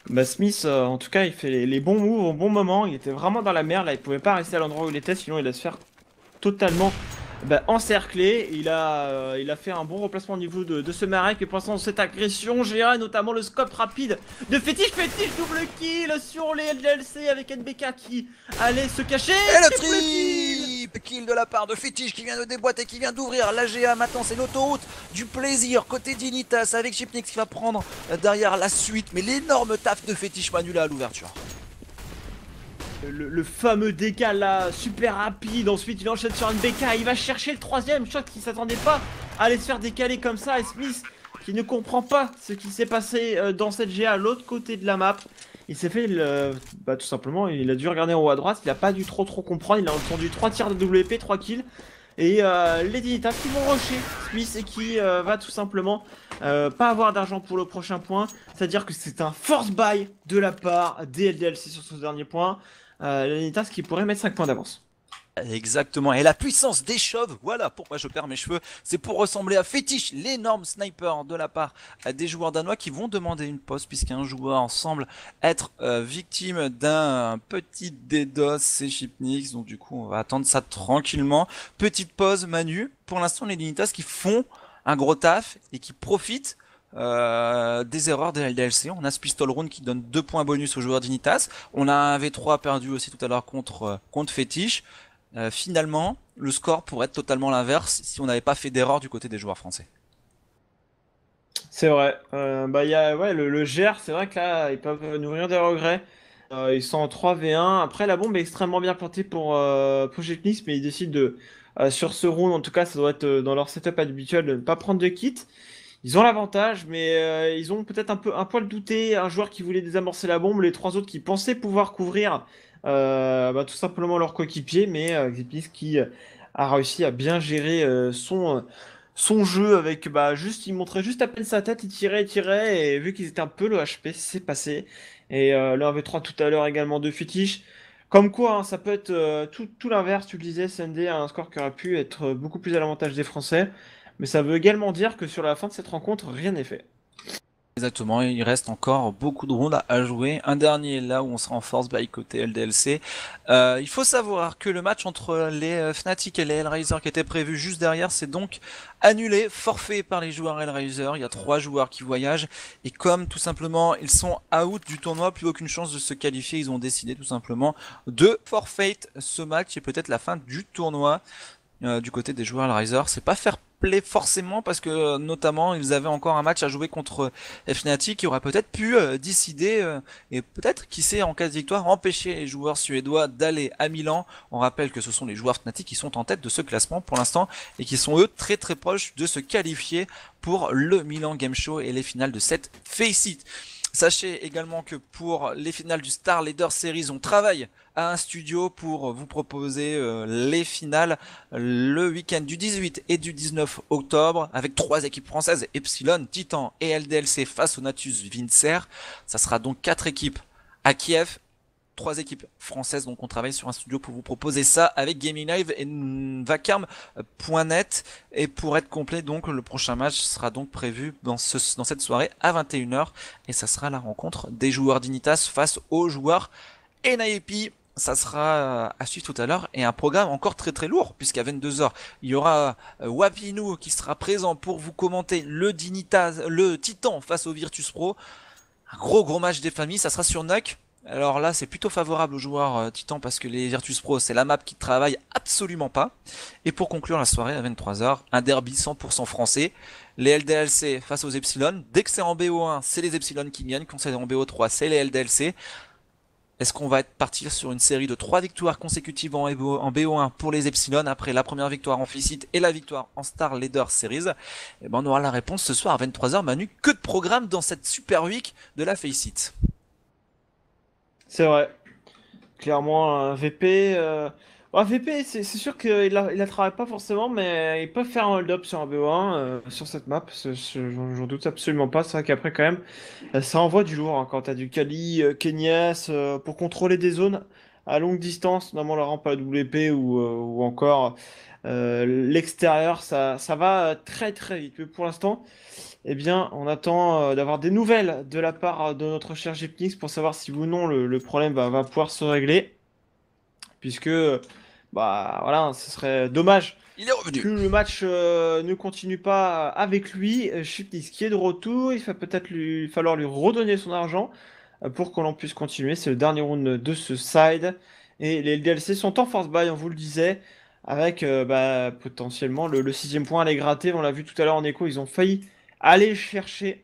Bah Smith, euh, en tout cas, il fait les, les bons moves au bon moment. Il était vraiment dans la merde là. Il pouvait pas rester à l'endroit où il était, sinon il allait se faire totalement bah, encerclé. Il a, euh, il a fait un bon remplacement au niveau de, de ce Marek. Et pour l'instant, cette agression, G A, notamment le scope rapide de Fétiche. Fétiche double kill sur les L D L C avec N B K qui allait se cacher. Et le Triple kill. triple kill de la part de Fétiche qui vient de déboîter, qui vient d'ouvrir la G A. Maintenant, c'est l'autoroute du plaisir côté Dignitas avec Chipnix qui va prendre derrière la suite. Mais l'énorme taf de Fétiche Manula à l'ouverture. Le, le fameux décal là, super rapide. Ensuite, il enchaîne sur N B K. Il va chercher le troisième shot qui s'attendait pas à aller se faire décaler comme ça. Et Smith, qui ne comprend pas ce qui s'est passé euh, dans cette G A à l'autre côté de la map. Il s'est fait, le, bah, tout simplement, il a dû regarder en haut à droite. Il a pas dû trop trop comprendre. Il a entendu trois tirs de W P, trois kills. Et euh, les Dignitas qui vont rusher Smith et qui euh, va tout simplement euh, pas avoir d'argent pour le prochain point. C'est-à-dire que c'est un force buy de la part des L D L C sur ce dernier point. Euh, les Dignitas qui pourrait mettre cinq points d'avance. Exactement, et la puissance des chauves, voilà pourquoi je perds mes cheveux, c'est pour ressembler à Fétiche, l'énorme sniper de la part des joueurs danois qui vont demander une pause puisqu'un joueur semble être euh, victime d'un petit DDoS, c'est Chipnix, donc du coup on va attendre ça tranquillement. Petite pause Manu, pour l'instant les Dignitas qui font un gros taf et qui profitent Euh, des erreurs des L D L C. On a ce pistol round qui donne deux points bonus aux joueurs d'Initas. On a un V trois perdu aussi tout à l'heure contre, euh, contre Fétiche. Euh, finalement, le score pourrait être totalement l'inverse si on n'avait pas fait d'erreur du côté des joueurs français. C'est vrai. Euh, bah, y a, ouais, le, le G R, c'est vrai que là, ils peuvent nourrir des regrets. Euh, ils sont en trois v un. Après, la bombe est extrêmement bien plantée pour euh, Project Nix, mais ils décident de, euh, sur ce round, en tout cas, ça doit être euh, dans leur setup habituel, de ne pas prendre de kit. Ils ont l'avantage, mais euh, ils ont peut-être un peu un poil douté. Un joueur qui voulait désamorcer la bombe, les trois autres qui pensaient pouvoir couvrir euh, bah, tout simplement leur coéquipier, mais euh, Xipnis qui euh, a réussi à bien gérer euh, son, euh, son jeu avec bah juste, il montrait juste à peine sa tête, il tirait, il tirait, et vu qu'ils étaient un peu le H P, c'est passé. Et euh, le un v trois tout à l'heure également de Fétiche. Comme quoi, hein, ça peut être euh, tout, tout l'inverse, tu le disais, C N D a un score qui aurait pu être beaucoup plus à l'avantage des Français. Mais ça veut également dire que sur la fin de cette rencontre, rien n'est fait. Exactement, il reste encore beaucoup de rounds à jouer. Un dernier là où on sera en force by côté L D L C. Euh, il faut savoir que le match entre les Fnatic et les Hellraiser qui était prévu juste derrière, c'est donc annulé, forfait par les joueurs Hellraiser. Il y a trois joueurs qui voyagent et comme tout simplement ils sont out du tournoi, plus aucune chance de se qualifier, ils ont décidé tout simplement de forfait ce match et peut-être la fin du tournoi. Euh, du côté des joueurs Hellraiser, c'est pas fair play forcément parce que euh, notamment ils avaient encore un match à jouer contre euh, Fnatic qui aurait peut-être pu euh, décider euh, et peut-être qui sait en cas de victoire empêcher les joueurs suédois d'aller à Milan. On rappelle que ce sont les joueurs Fnatic qui sont en tête de ce classement pour l'instant et qui sont eux très très proches de se qualifier pour le Milan Game Show et les finales de cette Face It. Sachez également que pour les finales du Star Leader Series, on travaille à un studio pour vous proposer euh, les finales le week-end du dix-huit et du dix-neuf octobre avec trois équipes françaises, Epsilon, Titan et L D L C face au Natus Vincer. Ça sera donc quatre équipes à Kiev, trois équipes françaises, donc on travaille sur un studio pour vous proposer ça avec Gaming Live et vacarme point net. Et pour être complet, donc le prochain match sera donc prévu dans, ce, dans cette soirée à vingt et une heures et ça sera la rencontre des joueurs d'Initas face aux joueurs N I P. Ça sera à suivre tout à l'heure et un programme encore très très lourd puisqu'à vingt-deux heures il y aura Wapinou qui sera présent pour vous commenter le Dignitas, le Titan face au Virtus Pro. Un gros gros match des familles, ça sera sur N U C. Alors là, c'est plutôt favorable aux joueurs euh, Titan parce que les Virtus Pro, c'est la map qui travaille absolument pas. Et pour conclure la soirée à vingt-trois heures, un derby cent pour cent français. Les L D L C face aux Epsilon. Dès que c'est en B O un, c'est les Epsilon qui gagnent. Quand c'est en B O trois, c'est les L D L C. Est-ce qu'on va partir sur une série de trois victoires consécutives en B O un pour les Epsilon après la première victoire en Faceit et la victoire en Star Leader Series? Et ben on aura la réponse ce soir à vingt-trois heures. Manu, que de programme dans cette Super Week de la Faceit? C'est vrai. Clairement, un V P. Euh... Un V P, c'est c'est sûr qu'il la, il la travaille pas forcément, mais ils peuvent faire un hold-up sur un B O un euh, sur cette map. c'est- c'est- J'en j'en doute absolument pas. C'est vrai qu'après, quand même, euh, ça envoie du lourd hein, quand t'as du Kali, euh, Kenyas, euh, pour contrôler des zones à longue distance, notamment la rampe à W P ou, euh, ou encore euh, l'extérieur, ça, ça va très très vite. Mais pour l'instant, eh bien, on attend euh, d'avoir des nouvelles de la part de notre cher Gipnix pour savoir si ou non le, le problème va, va pouvoir se régler. Puisque, bah voilà, ce serait dommage Il est revenu. que le match euh, ne continue pas avec lui. Gipnix qui est de retour, il va peut-être lui falloir lui redonner son argent euh, pour que l'on puisse continuer. C'est le dernier round de ce side. Et les D L C sont en force buy, on vous le disait, avec euh, bah, potentiellement le, le sixième point à les gratter. On l'a vu tout à l'heure en écho, ils ont failli aller le chercher.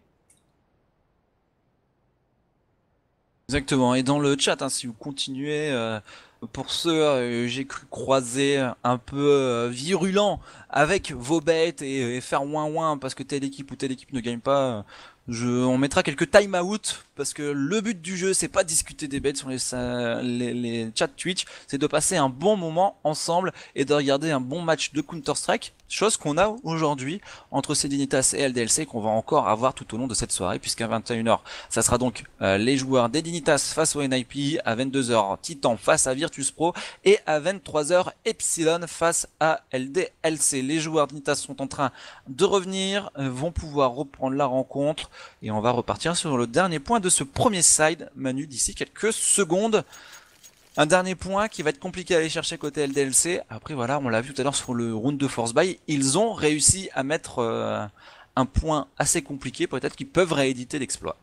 Exactement. Et dans le chat, hein, si vous continuez, euh, pour ceux, euh, j'ai cru croiser un peu euh, virulent avec vos bêtes et, et faire ouin ouin parce que telle équipe ou telle équipe ne gagne pas. euh, Je, on mettra quelques time out parce que le but du jeu c'est pas de discuter des bêtes sur les, sa- les, les chats Twitch, c'est de passer un bon moment ensemble et de regarder un bon match de Counter-Strike, chose qu'on a aujourd'hui entre Sedinitas et L D L C qu'on va encore avoir tout au long de cette soirée puisqu'à vingt et une heures ça sera donc euh, les joueurs d'Edinitas face au N I P, à vingt-deux heures Titan face à Virtus Pro et à vingt-trois heures Epsilon face à L D L C. Les joueurs d'Edinitas sont en train de revenir, euh, vont pouvoir reprendre la rencontre et on va repartir sur le dernier point de ce premier side, Manu, d'ici quelques secondes. Un dernier point qui va être compliqué à aller chercher côté L D L C. Après voilà, on l'a vu tout à l'heure sur le round de force buy, ils ont réussi à mettre euh, un point assez compliqué, peut-être qu'ils peuvent rééditer l'exploit.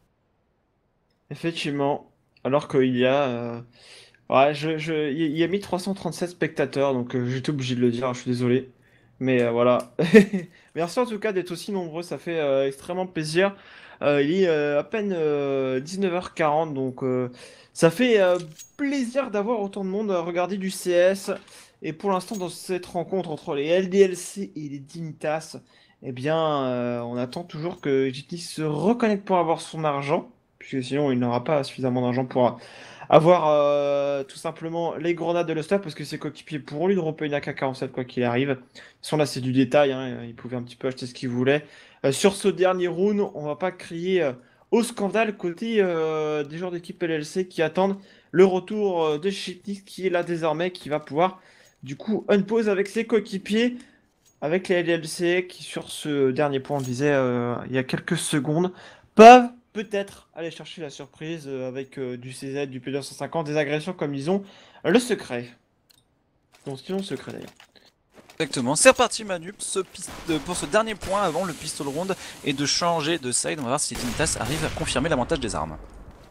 Effectivement, alors qu'il y a... euh, Ouais, je, je, il y a mis trois cent trente-sept spectateurs, donc euh, j'étais obligé de le dire, je suis désolé. Mais euh, voilà. Merci en tout cas d'être aussi nombreux, ça fait euh, extrêmement plaisir. Euh, il est euh, à peine euh, dix-neuf heures quarante, donc euh, ça fait euh, plaisir d'avoir autant de monde à regarder du C S. Et pour l'instant, dans cette rencontre entre les L D L C et les Dignitas, eh bien, euh, on attend toujours que Jitney se reconnecte pour avoir son argent, puisque sinon il n'aura pas suffisamment d'argent pour avoir euh, tout simplement les grenades de l'Ostap parce que ses coéquipiers pourront lui dropper une A K quarante-sept quoi qu'il arrive. De toute façon là c'est du détail, hein, il pouvait un petit peu acheter ce qu'il voulait. Euh, sur ce dernier round, on va pas crier euh, au scandale côté euh, des joueurs d'équipe L L C qui attendent le retour euh, de Shitnix qui est là désormais, qui va pouvoir du coup unpause avec ses coéquipiers, avec les L L C qui sur ce dernier point on le disait euh, il y a quelques secondes, peuvent peut-être aller chercher la surprise euh, avec euh, du C Z, du P deux cent cinquante, des agressions comme ils ont le secret. Donc ils ont le secret d'ailleurs. Exactement, c'est reparti Manu ce piste- pour ce dernier point avant le pistol round et de changer de side. On va voir si Dignitas arrive à confirmer l'avantage des armes.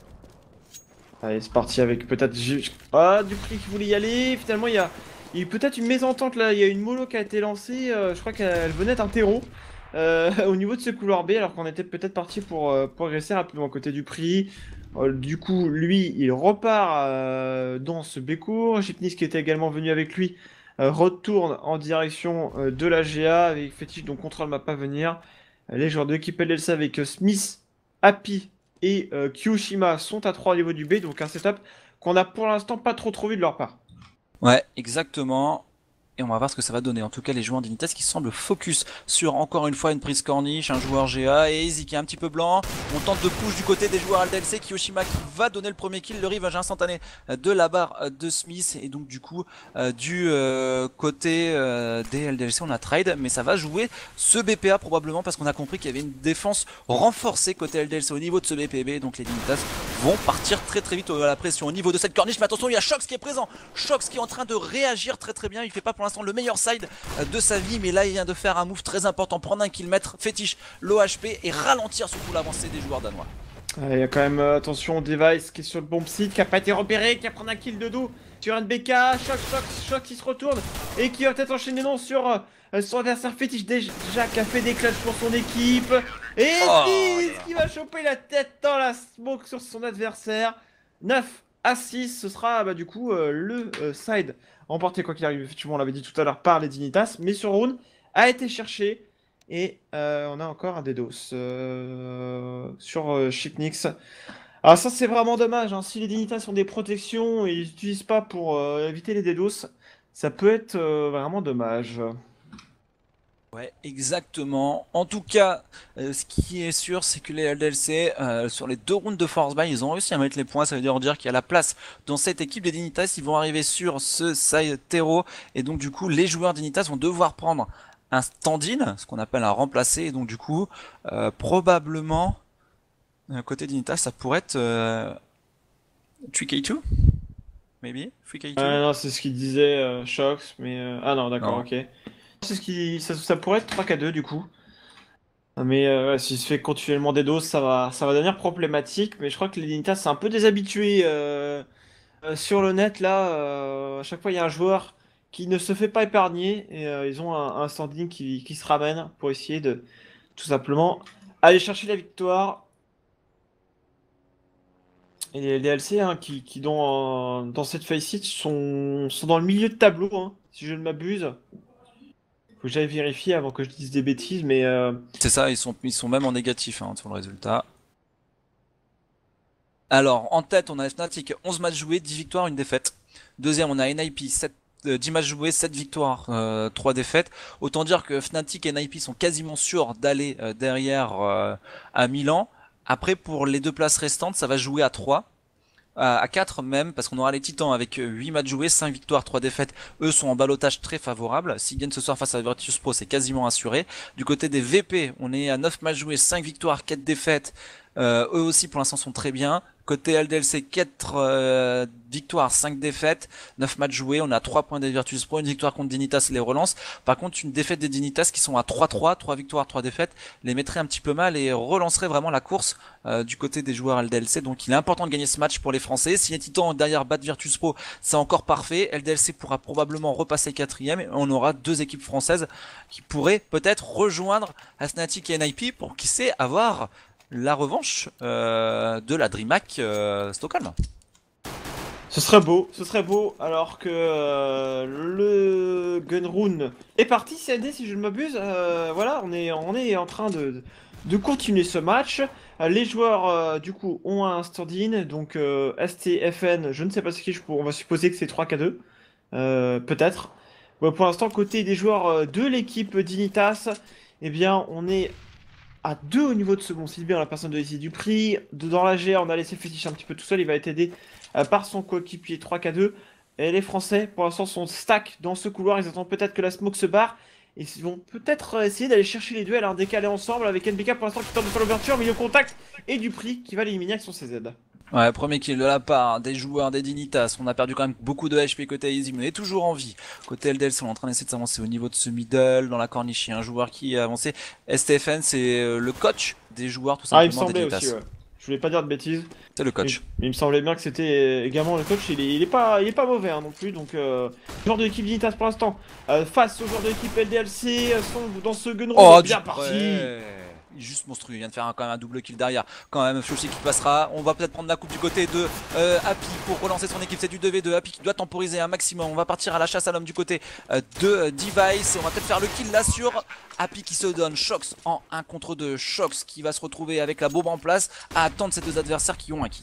Allez, c'est parti avec peut-être... J- Ah, du prix qui voulait y aller. Finalement, il y a, il y a eu peut-être une mésentente là. Il y a une mollo qui a été lancée. euh, je crois qu'elle venait d'un terreau euh, au niveau de ce couloir B, alors qu'on était peut-être parti pour euh, progresser rapidement à côté du prix. Euh, du coup, lui, il repart euh, dans ce B-court. Chipnis, qui était également venu avec lui, euh, retourne en direction euh, de la G A avec Fétiche, donc contrôle m'a pas venir. Les joueurs de l'équipe L L C avec euh, Smith, Happy et euh, Kyoshima sont à trois au niveau du B, donc un setup qu'on a pour l'instant pas trop trop vu de leur part. Ouais, exactement. Et on va voir ce que ça va donner. En tout cas, les joueurs d'Initas qui semblent focus sur encore une fois une prise corniche, un joueur G A et Easy qui est un petit peu blanc. On tente de push du côté des joueurs L D L C. Kiyoshima qui va donner le premier kill, le rivage instantané de la barre de Smith. Et donc du coup, euh, du euh, côté euh, des L D L C, on a trade, mais ça va jouer ce B P A probablement parce qu'on a compris qu'il y avait une défense renforcée côté L D L C au niveau de ce B P B. Donc les Dignitas vont partir très très vite à la pression au niveau de cette corniche. Mais attention, il y a Shox qui est présent. Shox qui est en train de réagir très très bien. Il fait pas pour l'instant le meilleur side de sa vie, mais là il vient de faire un move très important, prendre un killmètre, fétiche l'O H P et ralentir surtout l'avancée des joueurs danois. Ah, il y a quand même, euh, attention, Device qui est sur le bon site, qui a pas été repéré, qui a pris un kill de dos sur un B K, choc, choc, choc qui se retourne et qui va peut-être enchaîner non sur euh, son adversaire fétiche déjà qui a fait des clutches pour son équipe. Et Oh Fizz là. qui va choper la tête dans la smoke sur son adversaire. neuf à six, ce sera bah, du coup euh, le euh, side emporté quoi qu'il arrive. Effectivement, on l'avait dit tout à l'heure par les Dignitas, mais sur Rune a été cherché. Et euh, on a encore un DDoS euh, sur euh, Chipnix. Alors ça c'est vraiment dommage, hein. Si les Dignitas ont des protections et ils n'utilisent pas pour euh, éviter les DDoS, ça peut être euh, vraiment dommage. Ouais, exactement. En tout cas, euh, ce qui est sûr, c'est que les L D L C, euh, sur les deux rounds de Force Buy, ils ont réussi à mettre les points. Ça veut dire, dire qu'il y a la place dans cette équipe des Dignitas. Ils vont arriver sur ce side Tero. Et donc, du coup, les joueurs Dignitas vont devoir prendre un stand-in, ce qu'on appelle un remplacé. Et donc, du coup, euh, probablement, euh, côté Dignitas, ça pourrait être euh, trois K deux, maybe? trois K deux? Ah non, c'est ce qu'il disait, euh, Shox, mais... euh, Ah non, d'accord, Non. ok. C'est ce qui... ça, ça pourrait être trois K deux du coup. Mais euh, ouais, s'il se fait continuellement des doses, ça va, ça va devenir problématique. Mais je crois que les Dignitas, c'est un peu déshabitué euh, euh, sur le net. Là, euh, à chaque fois, il y a un joueur qui ne se fait pas épargner. Et euh, ils ont un, un standing qui, qui se ramène pour essayer de tout simplement aller chercher la victoire. Et les D L C hein, qui, qui dans, dans cette faceit sont, sont dans le milieu de tableau, hein, si je ne m'abuse. Faut que j'aille vérifier avant que je dise des bêtises, mais euh, C'est ça, ils sont, ils sont même en négatif hein, sur le résultat. Alors, en tête, on a Fnatic, onze matchs joués, dix victoires, une défaite. Deuxième, on a N I P, sept, euh, dix matchs joués, sept victoires, euh, trois défaites. Autant dire que Fnatic et N I P sont quasiment sûrs d'aller euh, derrière euh, à Milan. Après, pour les deux places restantes, ça va jouer à trois. À à quatre même, parce qu'on aura les Titans avec euh, huit matchs joués, cinq victoires, trois défaites. Eux sont en ballottage très favorable. S'ils gagnent ce soir face à Virtus Pro, c'est quasiment assuré. Du côté des V P, on est à neuf matchs joués, cinq victoires, quatre défaites. Euh, eux aussi pour l'instant sont très bien. Côté L D L C, quatre euh, victoires, cinq défaites, neuf matchs joués, on a trois points des Virtus Pro, une victoire contre Dignitas les relance. Par contre, une défaite des Dignitas qui sont à trois trois, trois victoires, trois défaites, les mettrait un petit peu mal et relancerait vraiment la course euh, du côté des joueurs L D L C. Donc il est important de gagner ce match pour les Français. Si les Titans derrière battent Virtus Pro, c'est encore parfait. L D L C pourra probablement repasser quatrième et on aura deux équipes françaises qui pourraient peut-être rejoindre Fnatic et N I P pour qui sait avoir la revanche euh, de la DreamHack euh, Stockholm. ce serait beau, ce serait beau, alors que euh, le Gunrun est parti, C N D si je ne m'abuse. Euh, voilà, on est, on est en train de, de continuer ce match. Euh, les joueurs, euh, du coup, ont un stand-in, donc euh, S T F N, je ne sais pas ce qui, je, on va supposer que c'est trois K deux, euh, peut-être. Bon, pour l'instant, côté des joueurs euh, de l'équipe Dignitas, eh bien, on est à deux au niveau de second Sylvain, la personne de Izzy Dupri. De- Dans la G A, on a laissé Fétiche un petit peu tout seul. Il va être aidé euh, par son coéquipier trois K deux. Et les Français, pour l'instant, sont stack dans ce couloir. Ils attendent peut-être que la smoke se barre. Et ils vont peut-être euh, essayer d'aller chercher les duels, hein, décaler ensemble avec N B K pour l'instant qui tente de faire l'ouverture, milieu contact. Et Dupri qui va l'éliminer avec son C Z. Ouais, premier kill de la part des joueurs des Dignitas. On a perdu quand même beaucoup de H P côté Easy, mais on est toujours en vie. Côté L D L, on est en train d'essayer de s'avancer au niveau de ce middle. Dans la corniche, il y a un joueur qui a avancé. S T F N, c'est euh, le coach des joueurs tout Ah, il me simplement des semblait aussi, Dignitas. ouais. Je voulais pas dire de bêtises. C'est le Mais, coach. mais il me semblait bien que c'était également le coach. Il est, il est pas, il est pas mauvais hein, non plus. Donc, euh, joueur de l'équipe Dignitas pour l'instant. Euh, face au joueur de l'équipe L D L C, euh, sont dans ce gun round. Oh, du Bien parti. près. Il est juste monstrueux, il vient de faire un- quand même un double kill derrière. Quand même, Shoshi qui passera. On va peut-être prendre la coupe du côté de euh, Happy pour relancer son équipe. C'est du deux v deux. Happy qui doit temporiser un maximum. On va partir à la chasse à l'homme du côté euh, de euh, Device. On va peut-être faire le kill là sur Happy qui se donne. Shox en un contre deux. Shox qui va se retrouver avec la bombe en place à attendre ces deux adversaires qui ont un kit.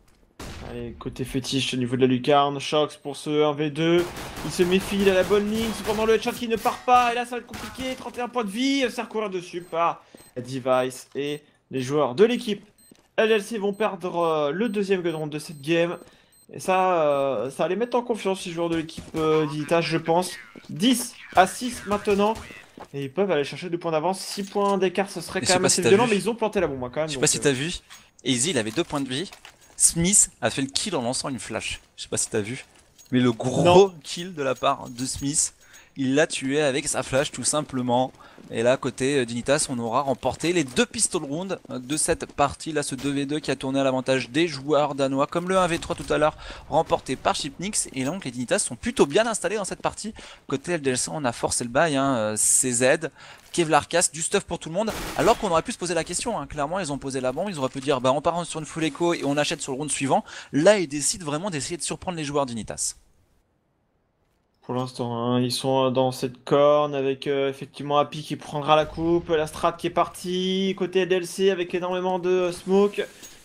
Allez, côté fétiche au niveau de la lucarne. Shox pour ce un v deux. Il se méfie, il a la bonne ligne. Cependant, le headshot qui ne part pas. Et là, ça va être compliqué. trente et un points de vie. Ça recourir dessus par Device. Et les joueurs de l'équipe L L C vont perdre euh, le deuxième gun round de cette game. Et ça, euh, ça va les mettre en confiance, ces joueurs de l'équipe euh, Dignitas, je pense. dix à six maintenant. Et ils peuvent aller chercher deux points d'avance. six points d'écart, ce serait Et je quand sais même pas assez si t'as violent. vu. Mais ils ont planté la bombe hein, quand même. Je sais donc, pas si euh, t'as vu. Easy, il avait deux points de vie. Smith a fait le kill en lançant une flash. Je sais pas si t'as vu. Mais le gros Non. kill de la part de Smith, il l'a tué avec sa flash tout simplement. Et là, côté euh, Dignitas, on aura remporté les deux pistol rounds de cette partie. Là, ce deux v deux qui a tourné à l'avantage des joueurs danois, comme le un v trois tout à l'heure, remporté par Chipnix. Et donc, les Dignitas sont plutôt bien installés dans cette partie. Côté L D L C, on a forcé le bail, hein, euh, C Z, Kevlar Cast, du stuff pour tout le monde. Alors qu'on aurait pu se poser la question, hein. Clairement, ils ont posé la bombe, ils auraient pu dire, bah, on part sur une full echo et on achète sur le round suivant. Là, ils décident vraiment d'essayer de surprendre les joueurs Dignitas. Pour l'instant, hein, ils sont dans cette corne avec euh, effectivement Happy qui prendra la coupe, la strat qui est partie, côté L D L C avec énormément de smoke.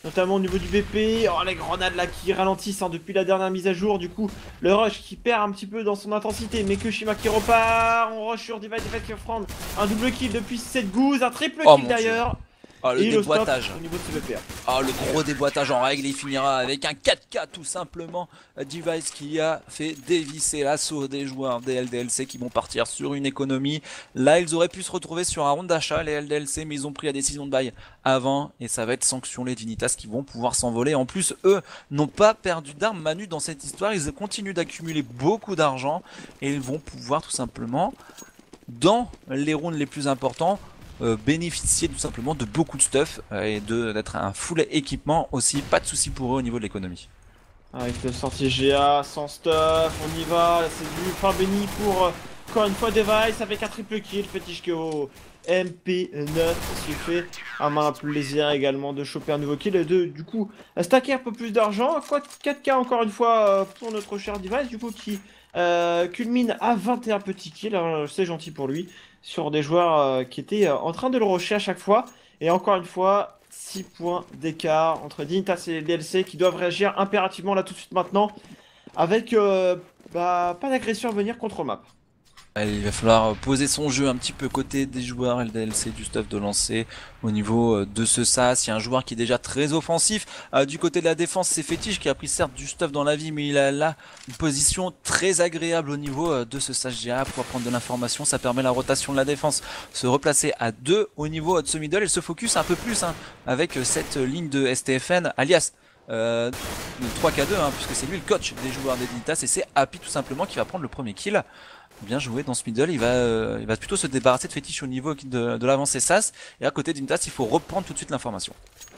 notamment au niveau du B P. Oh, les grenades là qui ralentissent hein, depuis la dernière mise à jour. Du coup, le rush qui perd un petit peu dans son intensité. Mais Kyoshima qui repart. On rush sur Divide, Divide qui va prendre un double kill depuis cette gouze. Un triple Oh kill mon d'ailleurs. Ah, le Et déboîtage. Le stop au niveau de ce B P. Ah, le gros déboîtage en règle, il finira avec un quatre K tout simplement. Device qui a fait dévisser l'assaut des joueurs des L D L C qui vont partir sur une économie. Là, ils auraient pu se retrouver sur un round d'achat, les L D L C, mais ils ont pris la décision de bail avant. Et ça va être sanction, les Dignitas qui vont pouvoir s'envoler. En plus, eux n'ont pas perdu d'armes Manu dans cette histoire. Ils continuent d'accumuler beaucoup d'argent et ils vont pouvoir tout simplement, dans les rounds les plus importants, Euh, bénéficier tout simplement de beaucoup de stuff euh, et d'être un full équipement aussi, pas de soucis pour eux au niveau de l'économie. Avec le sortie G A, sans stuff, on y va, c'est du fin béni pour euh, encore une fois Device avec un triple kill, fétiche au M P neuf, ce qui fait un plaisir également de choper un nouveau kill et de du coup stacker un peu plus d'argent, quatre K encore une fois euh, pour notre cher Device du coup qui euh, culmine à vingt et un petits kills, c'est gentil pour lui, sur des joueurs euh, qui étaient euh, en train de le rusher à chaque fois. Et encore une fois, six points d'écart entre Dignitas et les D L C qui doivent réagir impérativement là tout de suite maintenant. Avec euh, bah, pas d'agression à venir contre map. Allez, il va falloir poser son jeu un petit peu côté des joueurs L D L C, du stuff de lancer au niveau de ce S A S. Il y a un joueur qui est déjà très offensif. Euh, du côté de la défense, c'est Fétiche qui a pris certes du stuff dans la vie, mais il a là une position très agréable au niveau de ce S A S G A pour prendre de l'information. Ça permet la rotation de la défense, se replacer à deux au niveau de ce middle et se focus un peu plus hein, avec cette ligne de S T F N, alias euh, trois K deux, hein, puisque c'est lui le coach des joueurs des Dignitas et c'est Happy tout simplement qui va prendre le premier kill. Bien joué dans ce middle, il va, euh, il va plutôt se débarrasser de Fétiche au niveau de, de l'avancée S A S. Et à côté d'Intas, il faut reprendre tout de suite l'information.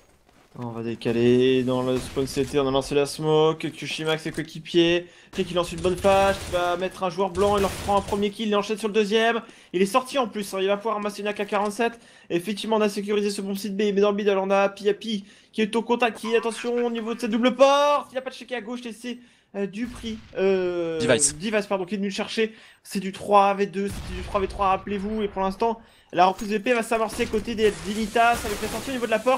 On va décaler dans le spawn C T, on a lancé la smoke, Kyoshima avec ses coéquipiers, qui lance une bonne flash, qui va mettre un joueur blanc, il leur prend un premier kill, il enchaîne sur le deuxième, il est sorti en plus, hein, il va pouvoir ramasser une A K quarante-sept, effectivement on a sécurisé ce bon site B, mais dans le middle on a Happy Happy qui est au contact, qui attention au niveau de cette double porte, il a pas de checké à gauche, laissé euh, du prix, euh, Device. Device pardon, qui est venu le chercher, c'est du trois v deux, c'était du trois v trois, rappelez-vous, et pour l'instant la reprise de P va s'amorcer côté des Dignitas avec la sortie au niveau de la porte.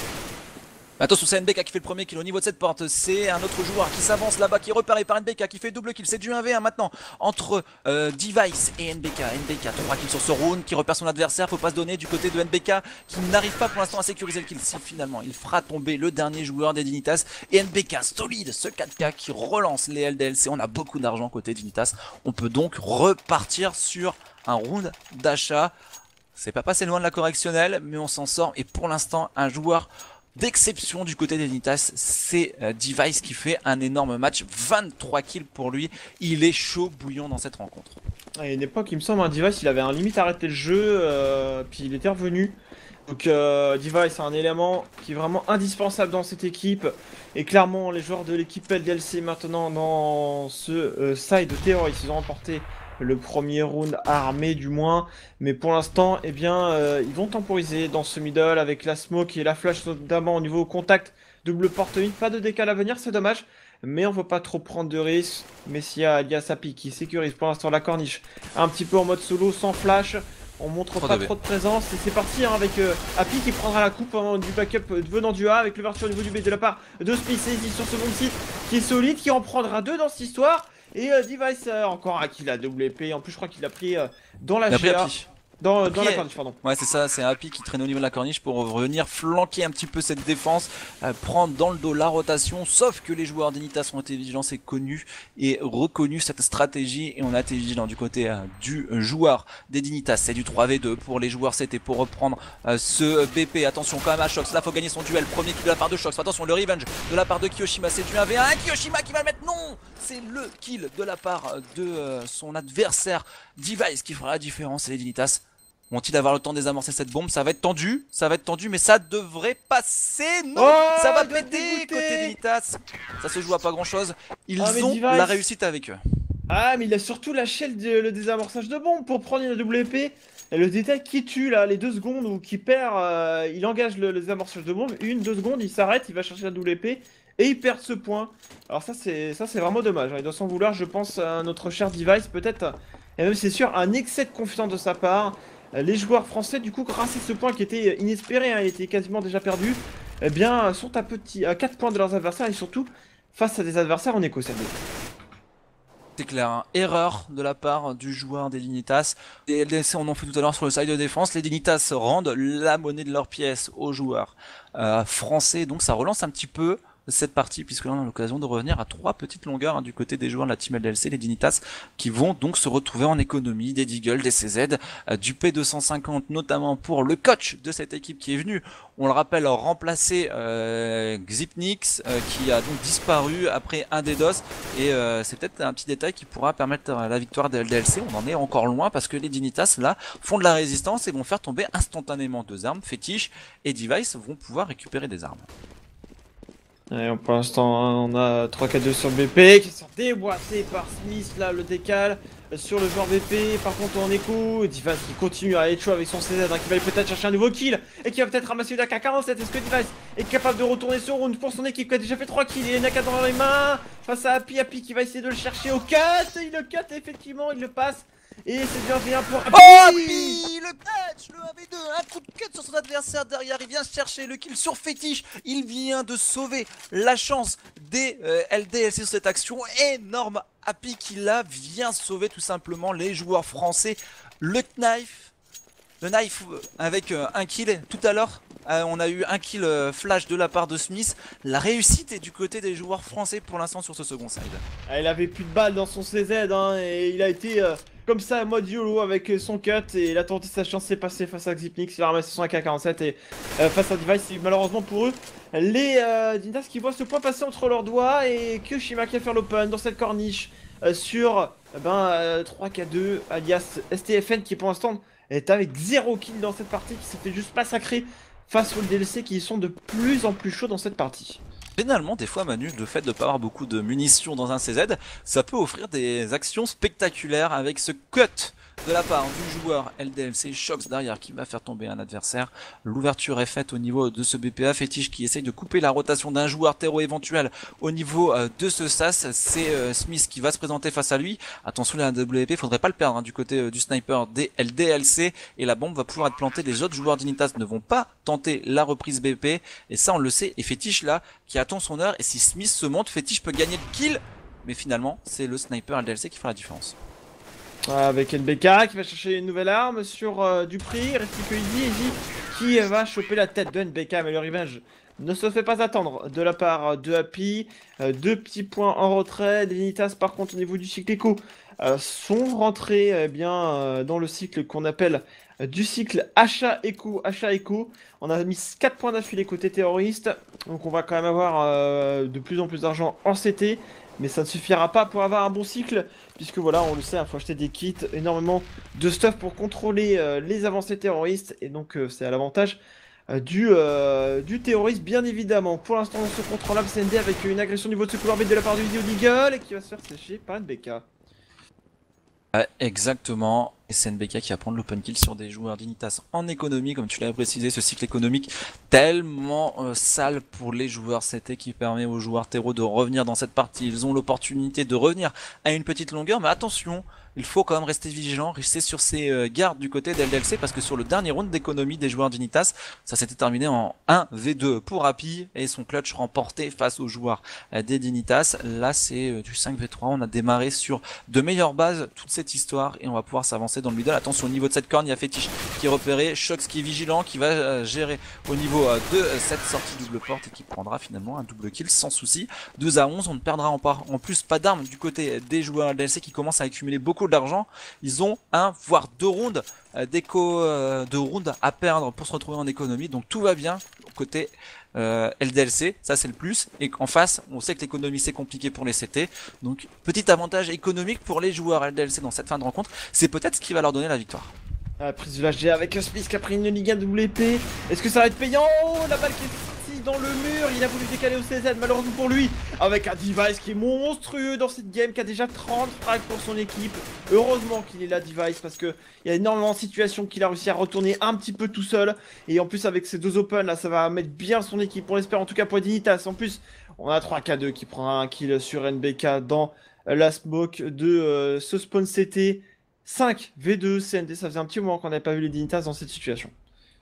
Attention, c'est N B K qui fait le premier kill au niveau de cette porte. C'est un autre joueur qui s'avance là-bas, qui est repéré par N B K, qui fait double kill. C'est du un v un maintenant entre euh, Device et N B K. N B K, trois kills sur ce round, qui repère son adversaire. Faut pas se donner du côté de N B K, qui n'arrive pas pour l'instant à sécuriser le kill. Si finalement il fera tomber le dernier joueur des Dignitas. Et N B K, solide, ce quatre K qui relance les L D L C. On a beaucoup d'argent côté Dignitas. On peut donc repartir sur un round d'achat. C'est pas passé loin de la correctionnelle, mais on s'en sort. Et pour l'instant, un joueur d'exception du côté des Dignitas, c'est euh, Device qui fait un énorme match, vingt-trois kills pour lui, il est chaud bouillant dans cette rencontre. À une époque, il me semble, un Device, il avait un limite arrêté le jeu, euh, puis il était revenu. Donc euh, Device, c'est un élément qui est vraiment indispensable dans cette équipe. Et clairement, les joueurs de l'équipe L D L C maintenant dans ce euh, side terroriste, ils ont remporté le premier round armé du moins, mais pour l'instant eh bien euh, ils vont temporiser dans ce middle avec la smoke et la flash notamment au niveau contact, double porte mid, pas de décal à venir, c'est dommage, mais on ne veut pas trop prendre de risques. Messia alias Happy qui sécurise pour l'instant la corniche un petit peu en mode solo sans flash, on montre trop pas de trop de présence et c'est parti hein, avec euh, Happy qui prendra la coupe hein, du backup euh, venant du A avec l'ouverture au niveau du B de la part de Smith sur ce bon site qui est solide, qui en prendra deux dans cette histoire. Et euh, Device euh, encore un kill à double épée, en plus je crois qu'il a pris euh, dans la G A, dans, euh, dans la corniche pardon. Ouais c'est ça, c'est Happy qui traîne au niveau de la corniche pour venir flanquer un petit peu cette défense, euh, prendre dans le dos la rotation, sauf que les joueurs d'Enitas ont été vigilants, c'est connu et reconnu cette stratégie et on a été vigilants du côté euh, du joueur des Dignitas, c'est du trois v deux pour les joueurs, c'était pour reprendre euh, ce B P, attention quand même à Shox, là faut gagner son duel, premier kill de la part de Shox, attention le revenge de la part de Kyoshima, c'est du un v un, Kyoshima qui va le mettre, non, c'est le kill de la part de euh, son adversaire Device qui fera la différence et les Dignitas vont-ils avoir le temps de désamorcer cette bombe? Ça va être tendu, ça va être tendu, mais ça devrait passer. Non, oh, ça va péter côté Dignitas. Ça se joue à pas grand chose. Ils ah, ont Device, la réussite avec eux. Ah, mais il a surtout lâché le, le désamorçage de bombe pour prendre une double épée. Et le détail qui tue là, les deux secondes ou qui perd, euh, il engage le, le désamorçage de bombe. Une, deux secondes, il s'arrête, il va chercher la double épée. Et il perd ce point. Alors ça c'est ça c'est vraiment dommage. Il doit s'en vouloir, je pense, à notre cher Device. Peut-être, et même c'est sûr, un excès de confiance de sa part. Les joueurs français, du coup, grâce à ce point qui était inespéré, hein, il était quasiment déjà perdu, eh bien, sont à, petit, à quatre points de leurs adversaires et surtout face à des adversaires en éco, cette C'est clair, hein. Erreur de la part du joueur des Dignitas. Les L D L C en ont fait tout à l'heure sur le side de défense. Les Dignitas rendent la monnaie de leurs pièces aux joueurs euh, français. Donc ça relance un petit peu cette partie, puisque là on a l'occasion de revenir à trois petites longueurs hein, du côté des joueurs de la team L D L C, les Dignitas, qui vont donc se retrouver en économie, des Deagle, des C Z, euh, du P deux cent cinquante, notamment pour le coach de cette équipe qui est venu, on le rappelle, remplacer euh, Xipnix, euh, qui a donc disparu après un DDoS, et euh, c'est peut-être un petit détail qui pourra permettre la victoire des L D L C. On en est encore loin parce que les Dignitas là font de la résistance et vont faire tomber instantanément deux armes. Fétiche et Device vont pouvoir récupérer des armes. Et pour l'instant, hein, on a trois K deux sur B P qui sont déboîtés par Smith, là, le décale sur le joueur B P. Par contre, en écho, Device qui continue à être chaud avec son C Z, hein, qui va aller peut-être chercher un nouveau kill et qui va peut-être ramasser une A K quarante-sept. Est-ce que Device est capable de retourner ce round pour son équipe qui a déjà fait trois kills? Il a une A K dans les mains face à Happy. Happy qui va essayer de le chercher au cut. Il le cut, effectivement, il le passe. Et c'est bien fait un pour Happy. Oh Happy, le catch, le un v deux, un coup de cut sur son adversaire derrière, il vient chercher le kill sur Fétiche, il vient de sauver la chance des euh, L D L C sur cette action, énorme Happy qui là vient sauver tout simplement les joueurs français. Le knife, le knife avec euh, un kill tout à l'heure. Euh, on a eu un kill euh, flash de la part de Smith. La réussite est du côté des joueurs français pour l'instant sur ce second side. Ah, il avait plus de balles dans son C Z hein, et il a été euh, comme ça mode YOLO avec son cut et il a tenté sa chance, c'est passé face à Xipnix, il a ramassé son A K quarante-sept et euh, face à Device, et malheureusement pour eux, les euh, Dignitas qui voient ce point passer entre leurs doigts et Kyoshima qui va faire l'open dans cette corniche euh, sur eh ben, euh, trois K deux alias S T F N qui pour l'instant est avec zéro kill dans cette partie, qui s'est fait juste massacrer face aux D L C qui sont de plus en plus chauds dans cette partie. Finalement, des fois, Manu, le fait de ne pas avoir beaucoup de munitions dans un C Z, ça peut offrir des actions spectaculaires avec ce cut de la part du joueur L D L C, Shox derrière qui va faire tomber un adversaire. L'ouverture est faite au niveau de ce B P A. Fétiche qui essaye de couper la rotation d'un joueur terreau éventuel au niveau de ce S A S. C'est Smith qui va se présenter face à lui. Attention, la W P, faudrait pas le perdre hein, du côté du sniper des L D L C. Et la bombe va pouvoir être plantée. Les autres joueurs d'Initas ne vont pas tenter la reprise B P. Et ça, on le sait. Et Fétiche là, qui attend son heure. Et si Smith se monte, Fétiche peut gagner le kill. Mais finalement, c'est le sniper L D L C qui fera la différence. Avec N B K qui va chercher une nouvelle arme sur euh, Dupri, reste que Easy, Easy qui va choper la tête de N B K, mais le revenge ne se fait pas attendre de la part de Happy. Euh, deux petits points en retrait, des Dignitas par contre au niveau du cycle écho euh, sont rentrés eh bien, euh, dans le cycle qu'on appelle euh, du cycle achat écho, achat écho. On a mis quatre points d'affilée côté terroriste, donc on va quand même avoir euh, de plus en plus d'argent en C T. Mais ça ne suffira pas pour avoir un bon cycle, puisque voilà, on le sait, il faut acheter des kits, énormément de stuff pour contrôler euh, les avancées terroristes, et donc euh, c'est à l'avantage euh, du, euh, du terroriste, bien évidemment. Pour l'instant, on se contrôle C N D avec une agression au niveau de ce couloir B de la part du vidéo d'Eagle, et qui va se faire sécher par N B K. Ouais, exactement. Et c'est N B K qui va prendre l'open kill sur des joueurs d'Initas en économie, comme tu l'as précisé, ce cycle économique tellement euh, sale pour les joueurs C T qui permet aux joueurs terreau de revenir dans cette partie. Ils ont l'opportunité de revenir à une petite longueur, mais attention, il faut quand même rester vigilant, rester sur ses euh, gardes du côté d'L D L C, parce que sur le dernier round d'économie des joueurs d'Initas, ça s'était terminé en un v deux pour Happy et son clutch remporté face aux joueurs euh, des Dignitas. Là c'est euh, du cinq v trois, on a démarré sur de meilleures bases toute cette histoire et on va pouvoir s'avancer dans le middle. Attention au niveau de cette corne, il y a Fétiche qui est repéré, Shox qui est vigilant, qui va euh, gérer au niveau euh, de euh, cette sortie double porte et qui prendra finalement un double kill sans souci. deux à onze, on ne perdra en, part, en plus pas d'armes du côté des joueurs L D L C qui commencent à accumuler beaucoup d'argent. Ils ont un voire deux rounds euh, d'éco euh, de rounds à perdre pour se retrouver en économie, donc tout va bien côté euh, L D L C, ça c'est le plus. Et en face, on sait que l'économie c'est compliqué pour les C T, donc petit avantage économique pour les joueurs L D L C dans cette fin de rencontre, c'est peut-être ce qui va leur donner la victoire. La prise de l'H G avec Smith qui a pris une Ligue un W P. Est-ce que ça va être payant? Oh, la balle qui est sortie dans le mur. Il a voulu décaler au C Z, malheureusement pour lui. Avec un Device qui est monstrueux dans cette game, qui a déjà trente frags pour son équipe. Heureusement qu'il est là, Device, parce qu'il y a énormément de situations qu'il a réussi à retourner un petit peu tout seul. Et en plus, avec ces deux open là, ça va mettre bien son équipe. On l'espère en tout cas pour Dignitas. En plus, on a trois K deux qui prend un kill sur N B K dans la smoke de euh, ce spawn C T. cinq v deux C N D, ça faisait un petit moment qu'on n'avait pas vu les Dignitas dans cette situation.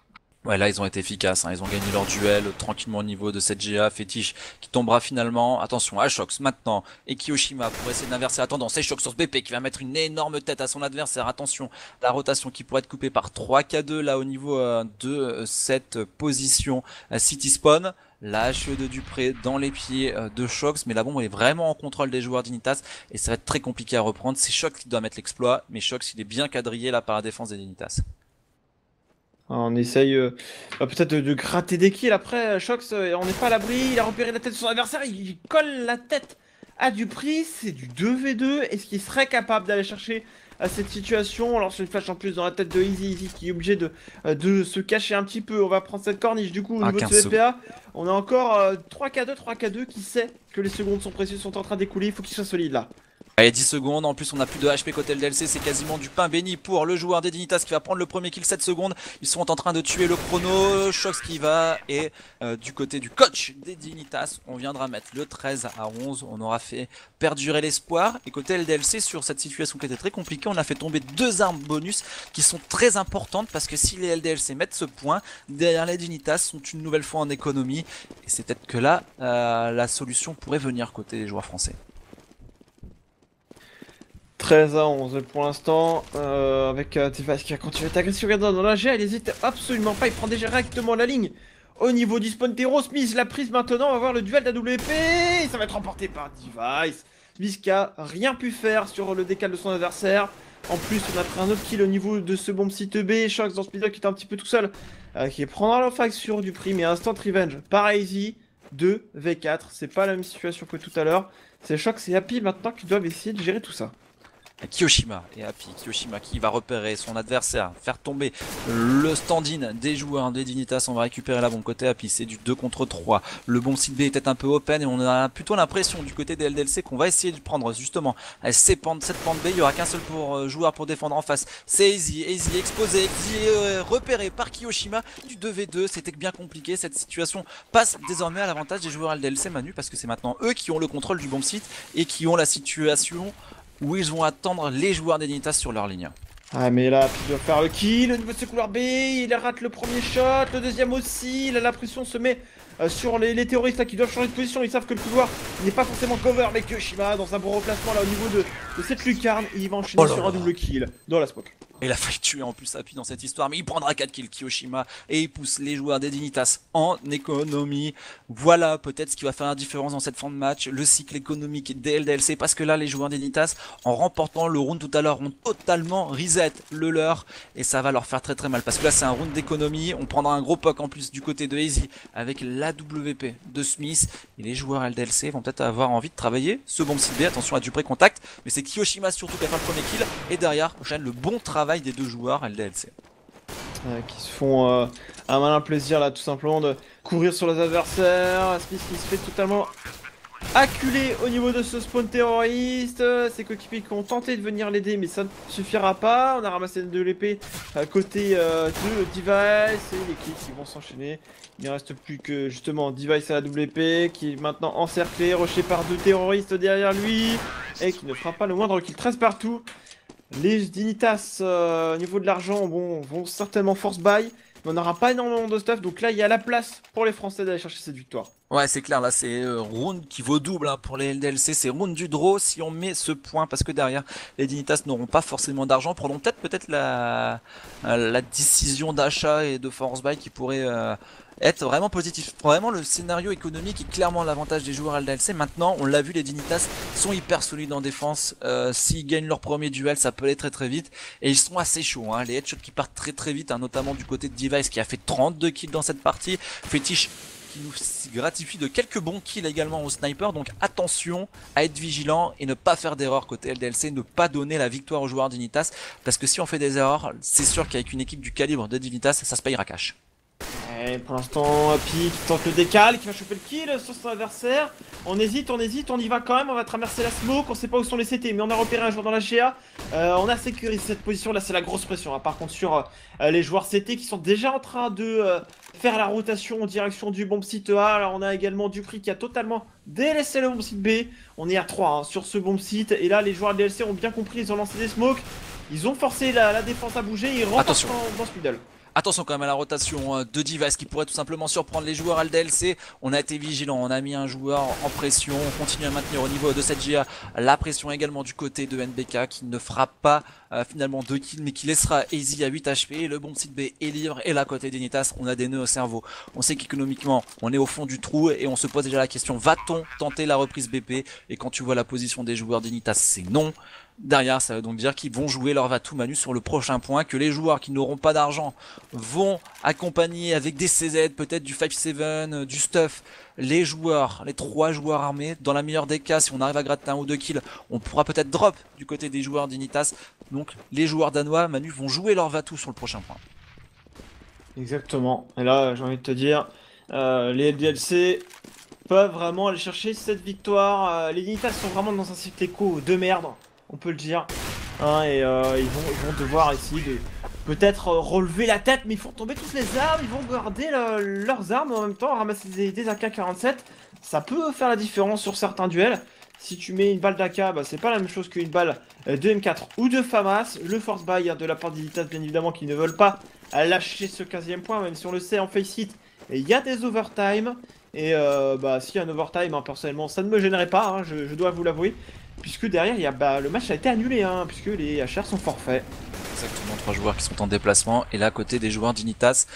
Ouais, là, ils ont été efficaces, hein. Ils ont gagné leur duel euh, tranquillement au niveau de cette G A. Fétiche qui tombera finalement. Attention, Ashox maintenant. Et Kiyoshima pour essayer d'inverser la tendance. Ashox sur ce B P qui va mettre une énorme tête à son adversaire. Attention, la rotation qui pourrait être coupée par trois K deux là au niveau euh, de euh, cette position euh, City Spawn. La H E de Dupré dans les pieds euh, de Shox, mais la bombe est vraiment en contrôle des joueurs d'Initas et ça va être très compliqué à reprendre. C'est Shox qui doit mettre l'exploit, mais Shox il est bien quadrillé là par la défense des d'Initas. On essaye euh, bah, peut-être de, de gratter des kills. Après, Shox, euh, on n'est pas à l'abri. Il a repéré la tête de son adversaire. Il, il colle la tête à Dupri. C'est du deux v deux. Est-ce qu'il serait capable d'aller chercher à cette situation? Alors, c'est une flash en plus dans la tête de Easy. Easy qui est obligé de, euh, de se cacher un petit peu. On va prendre cette corniche. Du coup, au Ah, niveau de quinze ce V P A, on a encore euh, trois K deux. trois K deux qui sait que les secondes sont précieuses, sont en train d'écouler. Il faut qu'il soit solide là. Allez, dix secondes, en plus on a plus de H P côté L D L C, c'est quasiment du pain béni pour le joueur des Dignitas qui va prendre le premier kill. Sept secondes, ils sont en train de tuer le chrono, Shox qui va, et euh, du côté du coach des Dignitas, on viendra mettre le treize à onze, on aura fait perdurer l'espoir, et côté L D L C sur cette situation qui était très compliquée, on a fait tomber deux armes bonus qui sont très importantes parce que si les L D L C mettent ce point, derrière les Dignitas sont une nouvelle fois en économie, et c'est peut-être que là, euh, la solution pourrait venir côté des joueurs français. treize à onze pour l'instant, euh, avec euh, Device qui a continué d'être agressif. Regarde dans la G A, il hésite absolument pas, il prend déjà directement la ligne au niveau du spawn terreau. Smith la prise maintenant, on va voir le duel d'A W P, et ça va être remporté par Device. Smith qui a rien pu faire sur le décal de son adversaire. En plus, on a pris un autre kill au niveau de ce bomb site B. Shox dans ce middle qui est un petit peu tout seul, euh, qui prendra la fac sur du prix, mais instant revenge par Easy. deux v quatre, c'est pas la même situation que tout à l'heure. C'est Shox et Happy maintenant qui doivent essayer de gérer tout ça. Kiyoshima et Happy, Kiyoshima qui va repérer son adversaire, faire tomber le stand-in des joueurs des Dignitas. On va récupérer la bombe côté Happy, c'est du deux contre trois. Le bon site B est peut-être un peu open et on a plutôt l'impression du côté des L D L C qu'on va essayer de prendre justement ces pentes, cette pente B. Il n'y aura qu'un seul pour, euh, joueur pour défendre en face, c'est Easy. Easy exposé, Easy euh, repéré par Kiyoshima, du deux v deux. C'était bien compliqué, cette situation passe désormais à l'avantage des joueurs L D L C Manu, parce que c'est maintenant eux qui ont le contrôle du bomb site et qui ont la situation où ils vont attendre les joueurs des Dignitas sur leur ligne. Ah mais là, il doit faire le kill au niveau de ce couloir B, il rate le premier shot, le deuxième aussi, là la pression se met euh, sur les, les terroristes là qui doivent changer de position, ils savent que le couloir n'est pas forcément cover, mais que Shima dans un bon replacement là au niveau de, de cette lucarne, il va enchaîner oh sur un double kill dans la smoke. Et il a failli tuer en plus Happy dans cette histoire, mais il prendra quatre kills Kiyoshima et il pousse les joueurs des Dignitas en économie. Voilà peut-être ce qui va faire la différence dans cette fin de match, le cycle économique des L D L C, parce que là les joueurs des Dignitas en remportant le round tout à l'heure ont totalement reset le leur et ça va leur faire très très mal, parce que là c'est un round d'économie. On prendra un gros poke en plus du côté de Easy avec la W P de Smith, et les joueurs L D L C vont peut-être avoir envie de travailler ce bomb site B. Attention à du pré-contact, mais c'est Kiyoshima surtout qui a fait le premier kill, et derrière enchaîne le bon travail des deux joueurs L D L C. Euh, qui se font euh, un malin plaisir là tout simplement de courir sur les adversaires. Smith qui se fait totalement acculé au niveau de ce spawn terroriste. Ses coéquipiers qui ont tenté de venir l'aider, mais ça ne suffira pas. On a ramassé de l'épée à côté euh, de Device et les kills qui vont s'enchaîner. Il ne reste plus que justement Device à la W P qui est maintenant encerclé, rushé par deux terroristes derrière lui et qui ne fera pas le moindre kill. treize partout. Les Dignitas euh, au niveau de l'argent bon, vont certainement force buy, mais on n'aura pas énormément de stuff, donc là il y a la place pour les Français d'aller chercher cette victoire. Ouais, c'est clair, là c'est euh, round qui vaut double hein, pour les L D L C, c'est round du draw si on met ce point, parce que derrière les Dignitas n'auront pas forcément d'argent, prendront peut-être peut-être la, euh, la décision d'achat et de force buy qui pourrait euh, être vraiment positif. Vraiment le scénario économique est clairement l'avantage des joueurs L D L C. Maintenant on l'a vu, les Dignitas sont hyper solides en défense, euh, s'ils gagnent leur premier duel ça peut aller très très vite, et ils sont assez chauds, hein. Les headshots qui partent très très vite, hein, notamment du côté de Device qui a fait trente-deux kills dans cette partie, Fétiche qui nous gratifie de quelques bons kills également au sniper, donc attention à être vigilant et ne pas faire d'erreur côté L D L C, ne pas donner la victoire aux joueurs Dignitas, parce que si on fait des erreurs, c'est sûr qu'avec une équipe du calibre de Dignitas, ça se payera cash. Et pour l'instant, Happy qui tente le décal, qui va choper le kill sur son adversaire. On hésite, on hésite, on y va quand même, on va traverser la smoke, on sait pas où sont les C T, mais on a repéré un joueur dans la G A. Euh, on a sécurisé cette position, là c'est la grosse pression. Hein. Par contre sur euh, les joueurs C T qui sont déjà en train de euh, faire la rotation en direction du bomb site A. Alors on a également Dupri qui a totalement délaissé le bomb site B. On est à trois hein, sur ce bomb site, et là les joueurs D L C ont bien compris, ils ont lancé des smokes. Ils ont forcé la, la défense à bouger, ils rentrent dans, dans ce middle. Attention quand même à la rotation de Device qui pourrait tout simplement surprendre les joueurs L D L C. On a été vigilant, on a mis un joueur en pression, on continue à maintenir au niveau de cette G A la pression également du côté de N B K qui ne fera pas euh, finalement deux kills mais qui laissera Easy à huit H P. Le bon site B est libre et là côté d'Unitas on a des nœuds au cerveau. On sait qu'économiquement on est au fond du trou et on se pose déjà la question, va-t-on tenter la reprise B P? Et quand tu vois la position des joueurs d'Unitas, c'est non. Derrière, ça veut donc dire qu'ils vont jouer leur Vatou Manu sur le prochain point, que les joueurs qui n'auront pas d'argent vont accompagner avec des C Z, peut-être du cinq sept, du stuff, les joueurs, les trois joueurs armés. Dans la meilleure des cas, si on arrive à gratter un ou deux kills, on pourra peut-être drop du côté des joueurs d'Unitas. Donc les joueurs danois, Manu, vont jouer leur Vatou sur le prochain point. Exactement. Et là, j'ai envie de te dire, euh, les L D L C peuvent vraiment aller chercher cette victoire. Euh, les Unitas sont vraiment dans un cycle écho de merde, on peut le dire. Hein, et euh, ils, vont, ils vont devoir essayer de peut-être relever la tête, mais ils font tomber toutes les armes, ils vont garder le, leurs armes en même temps, ramasser des, des A K quarante-sept. Ça peut faire la différence sur certains duels. Si tu mets une balle d'A K, bah, c'est pas la même chose qu'une balle de M quatre ou de FAMAS. Le force buy de la part d'Unitas, bien évidemment, qui ne veulent pas lâcher ce quinzième point, même si on le sait en face hit, il y a des overtime. Et euh, bah, s'il y a un overtime, hein, personnellement, ça ne me gênerait pas, hein, je, je dois vous l'avouer. Puisque derrière, il y a, bah, le match a été annulé, hein, puisque les H R sont forfaits. Exactement, trois joueurs qui sont en déplacement. Et là, côté des joueurs d'Unitas,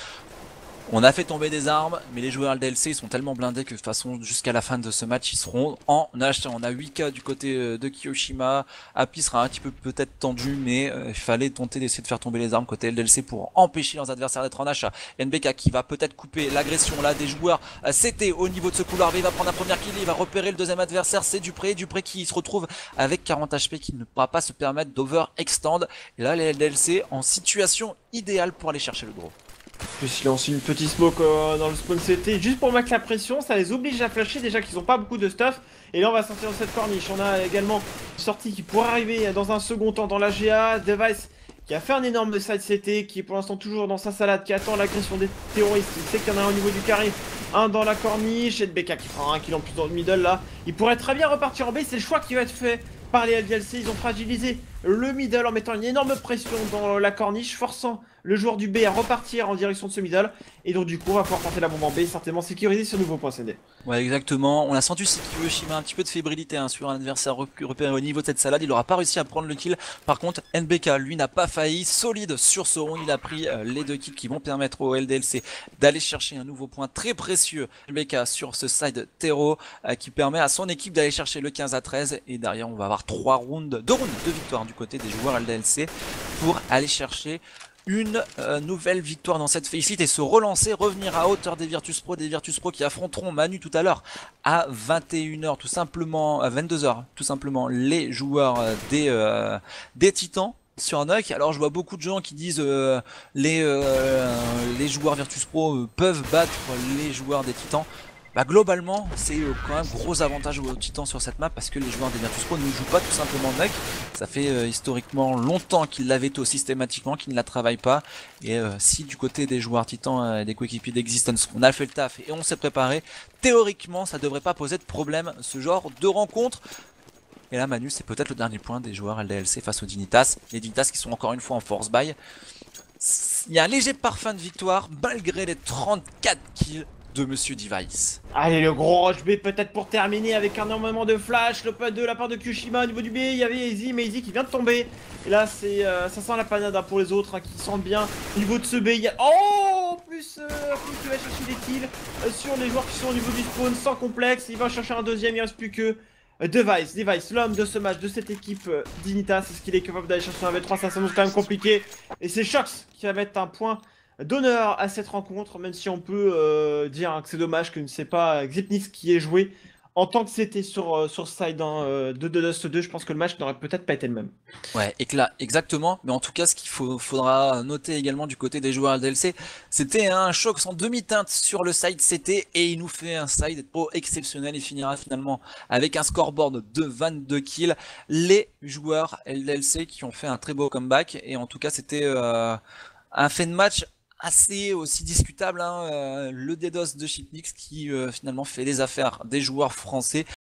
on a fait tomber des armes, mais les joueurs L D L C ils sont tellement blindés que de toute façon jusqu'à la fin de ce match ils seront en H. On a huit K du côté de Kiyoshima, Happy sera un petit peu peut-être tendu, mais euh, il fallait tenter d'essayer de faire tomber les armes côté L D L C pour empêcher leurs adversaires d'être en H. N B K qui va peut-être couper l'agression là des joueurs C T au niveau de ce couloir, il va prendre un premier kill, il va repérer le deuxième adversaire, c'est Dupré, Dupré qui se retrouve avec quarante H P qui ne pourra pas se permettre d'over-extend. Et là les L D L C en situation idéale pour aller chercher le draw. Plus il lance une petite smoke euh, dans le spawn C T juste pour mettre la pression, ça les oblige à flasher déjà qu'ils ont pas beaucoup de stuff. Et là on va sortir dans cette corniche, on a également une sortie qui pourrait arriver dans un second temps dans la G A. Device qui a fait un énorme side C T, qui est pour l'instant toujours dans sa salade, qui attend l'agression des terroristes. Il sait qu'il y en a un au niveau du carré, un dans la corniche, et N B K qui prend un kill en plus dans le middle là. Il pourrait très bien repartir en B, c'est le choix qui va être fait par les L D L C. Ils ont fragilisé le middle en mettant une énorme pression dans la corniche, forçant le joueur du B à repartir en direction de ce middle. Et donc du coup on va pouvoir porter la bombe en B, certainement sécuriser ce nouveau point C D. Ouais exactement, on a senti aussi Kiyoshima un petit peu de fébrilité hein, sur un adversaire repéré au niveau de cette salade. Il aura pas réussi à prendre le kill. Par contre N B K lui n'a pas failli, solide sur ce round. Il a pris euh, les deux kills qui vont permettre au L D L C d'aller chercher un nouveau point très précieux. N B K sur ce side terreau euh, qui permet à son équipe d'aller chercher le quinze à treize. Et derrière on va avoir trois rounds, deux rounds de victoire du côté des joueurs L D L C pour aller chercher une euh, nouvelle victoire dans cette face hit et se relancer, revenir à hauteur des Virtus Pro, des Virtus Pro qui affronteront Manu tout à l'heure à vingt et une heures tout simplement, à vingt-deux heures tout simplement, les joueurs euh, des, euh, des Titans sur Nock. Alors je vois beaucoup de gens qui disent euh, les, euh, les joueurs Virtus Pro euh, peuvent battre les joueurs des Titans. Bah globalement c'est euh, quand même gros avantage aux Titans sur cette map parce que les joueurs des Virtus Pro ne jouent pas tout simplement Nock. Ça fait euh, historiquement longtemps qu'ils la veto systématiquement, qu'ils ne la travaillent pas. Et euh, si du côté des joueurs Titans et euh, des coéquipiers d'Existence on a fait le taf et on s'est préparé, théoriquement ça devrait pas poser de problème ce genre de rencontre. Et là Manu c'est peut-être le dernier point des joueurs L D L C face aux Dignitas. Les Dignitas qui sont encore une fois en force buy. Il y a un léger parfum de victoire malgré les trente-quatre kills de Monsieur Device. Allez le gros rush B peut-être pour terminer avec un énormément de flash le de la part de Kushima au niveau du B. Il y avait Easy mais Easy qui vient de tomber. Et là c'est euh, ça sent la panade hein, pour les autres hein, qui sentent bien au niveau de ce B. Il y a... Oh en plus euh, qui va chercher des kills euh, sur les joueurs qui sont au niveau du spawn sans complexe. Il va chercher un deuxième, il reste plus que euh, Device, Device, l'homme de ce match, de cette équipe euh, d'Unitas. Est-ce qu'il est capable d'aller chercher un V trois? Ça s'annonce quand même compliqué. Et c'est Shox qui va mettre un point d'honneur à cette rencontre, même si on peut euh, dire hein, que c'est dommage que ne c'est pas Xipnix qui ait joué en tant que c'était sur, euh, sur side hein, euh, de The Dust deux. Je pense que le match n'aurait peut-être pas été le même. Ouais, éclat, exactement. Mais en tout cas, ce qu'il faut, faudra noter également du côté des joueurs L D L C, c'était un choc en demi-teinte sur le side C T et il nous fait un side pro exceptionnel. Il finira finalement avec un scoreboard de vingt-deux kills. Les joueurs L D L C qui ont fait un très beau comeback et en tout cas, c'était euh, un fait de match assez aussi discutable, hein, euh, le DDoS de Xipnix qui euh, finalement fait les affaires des joueurs français.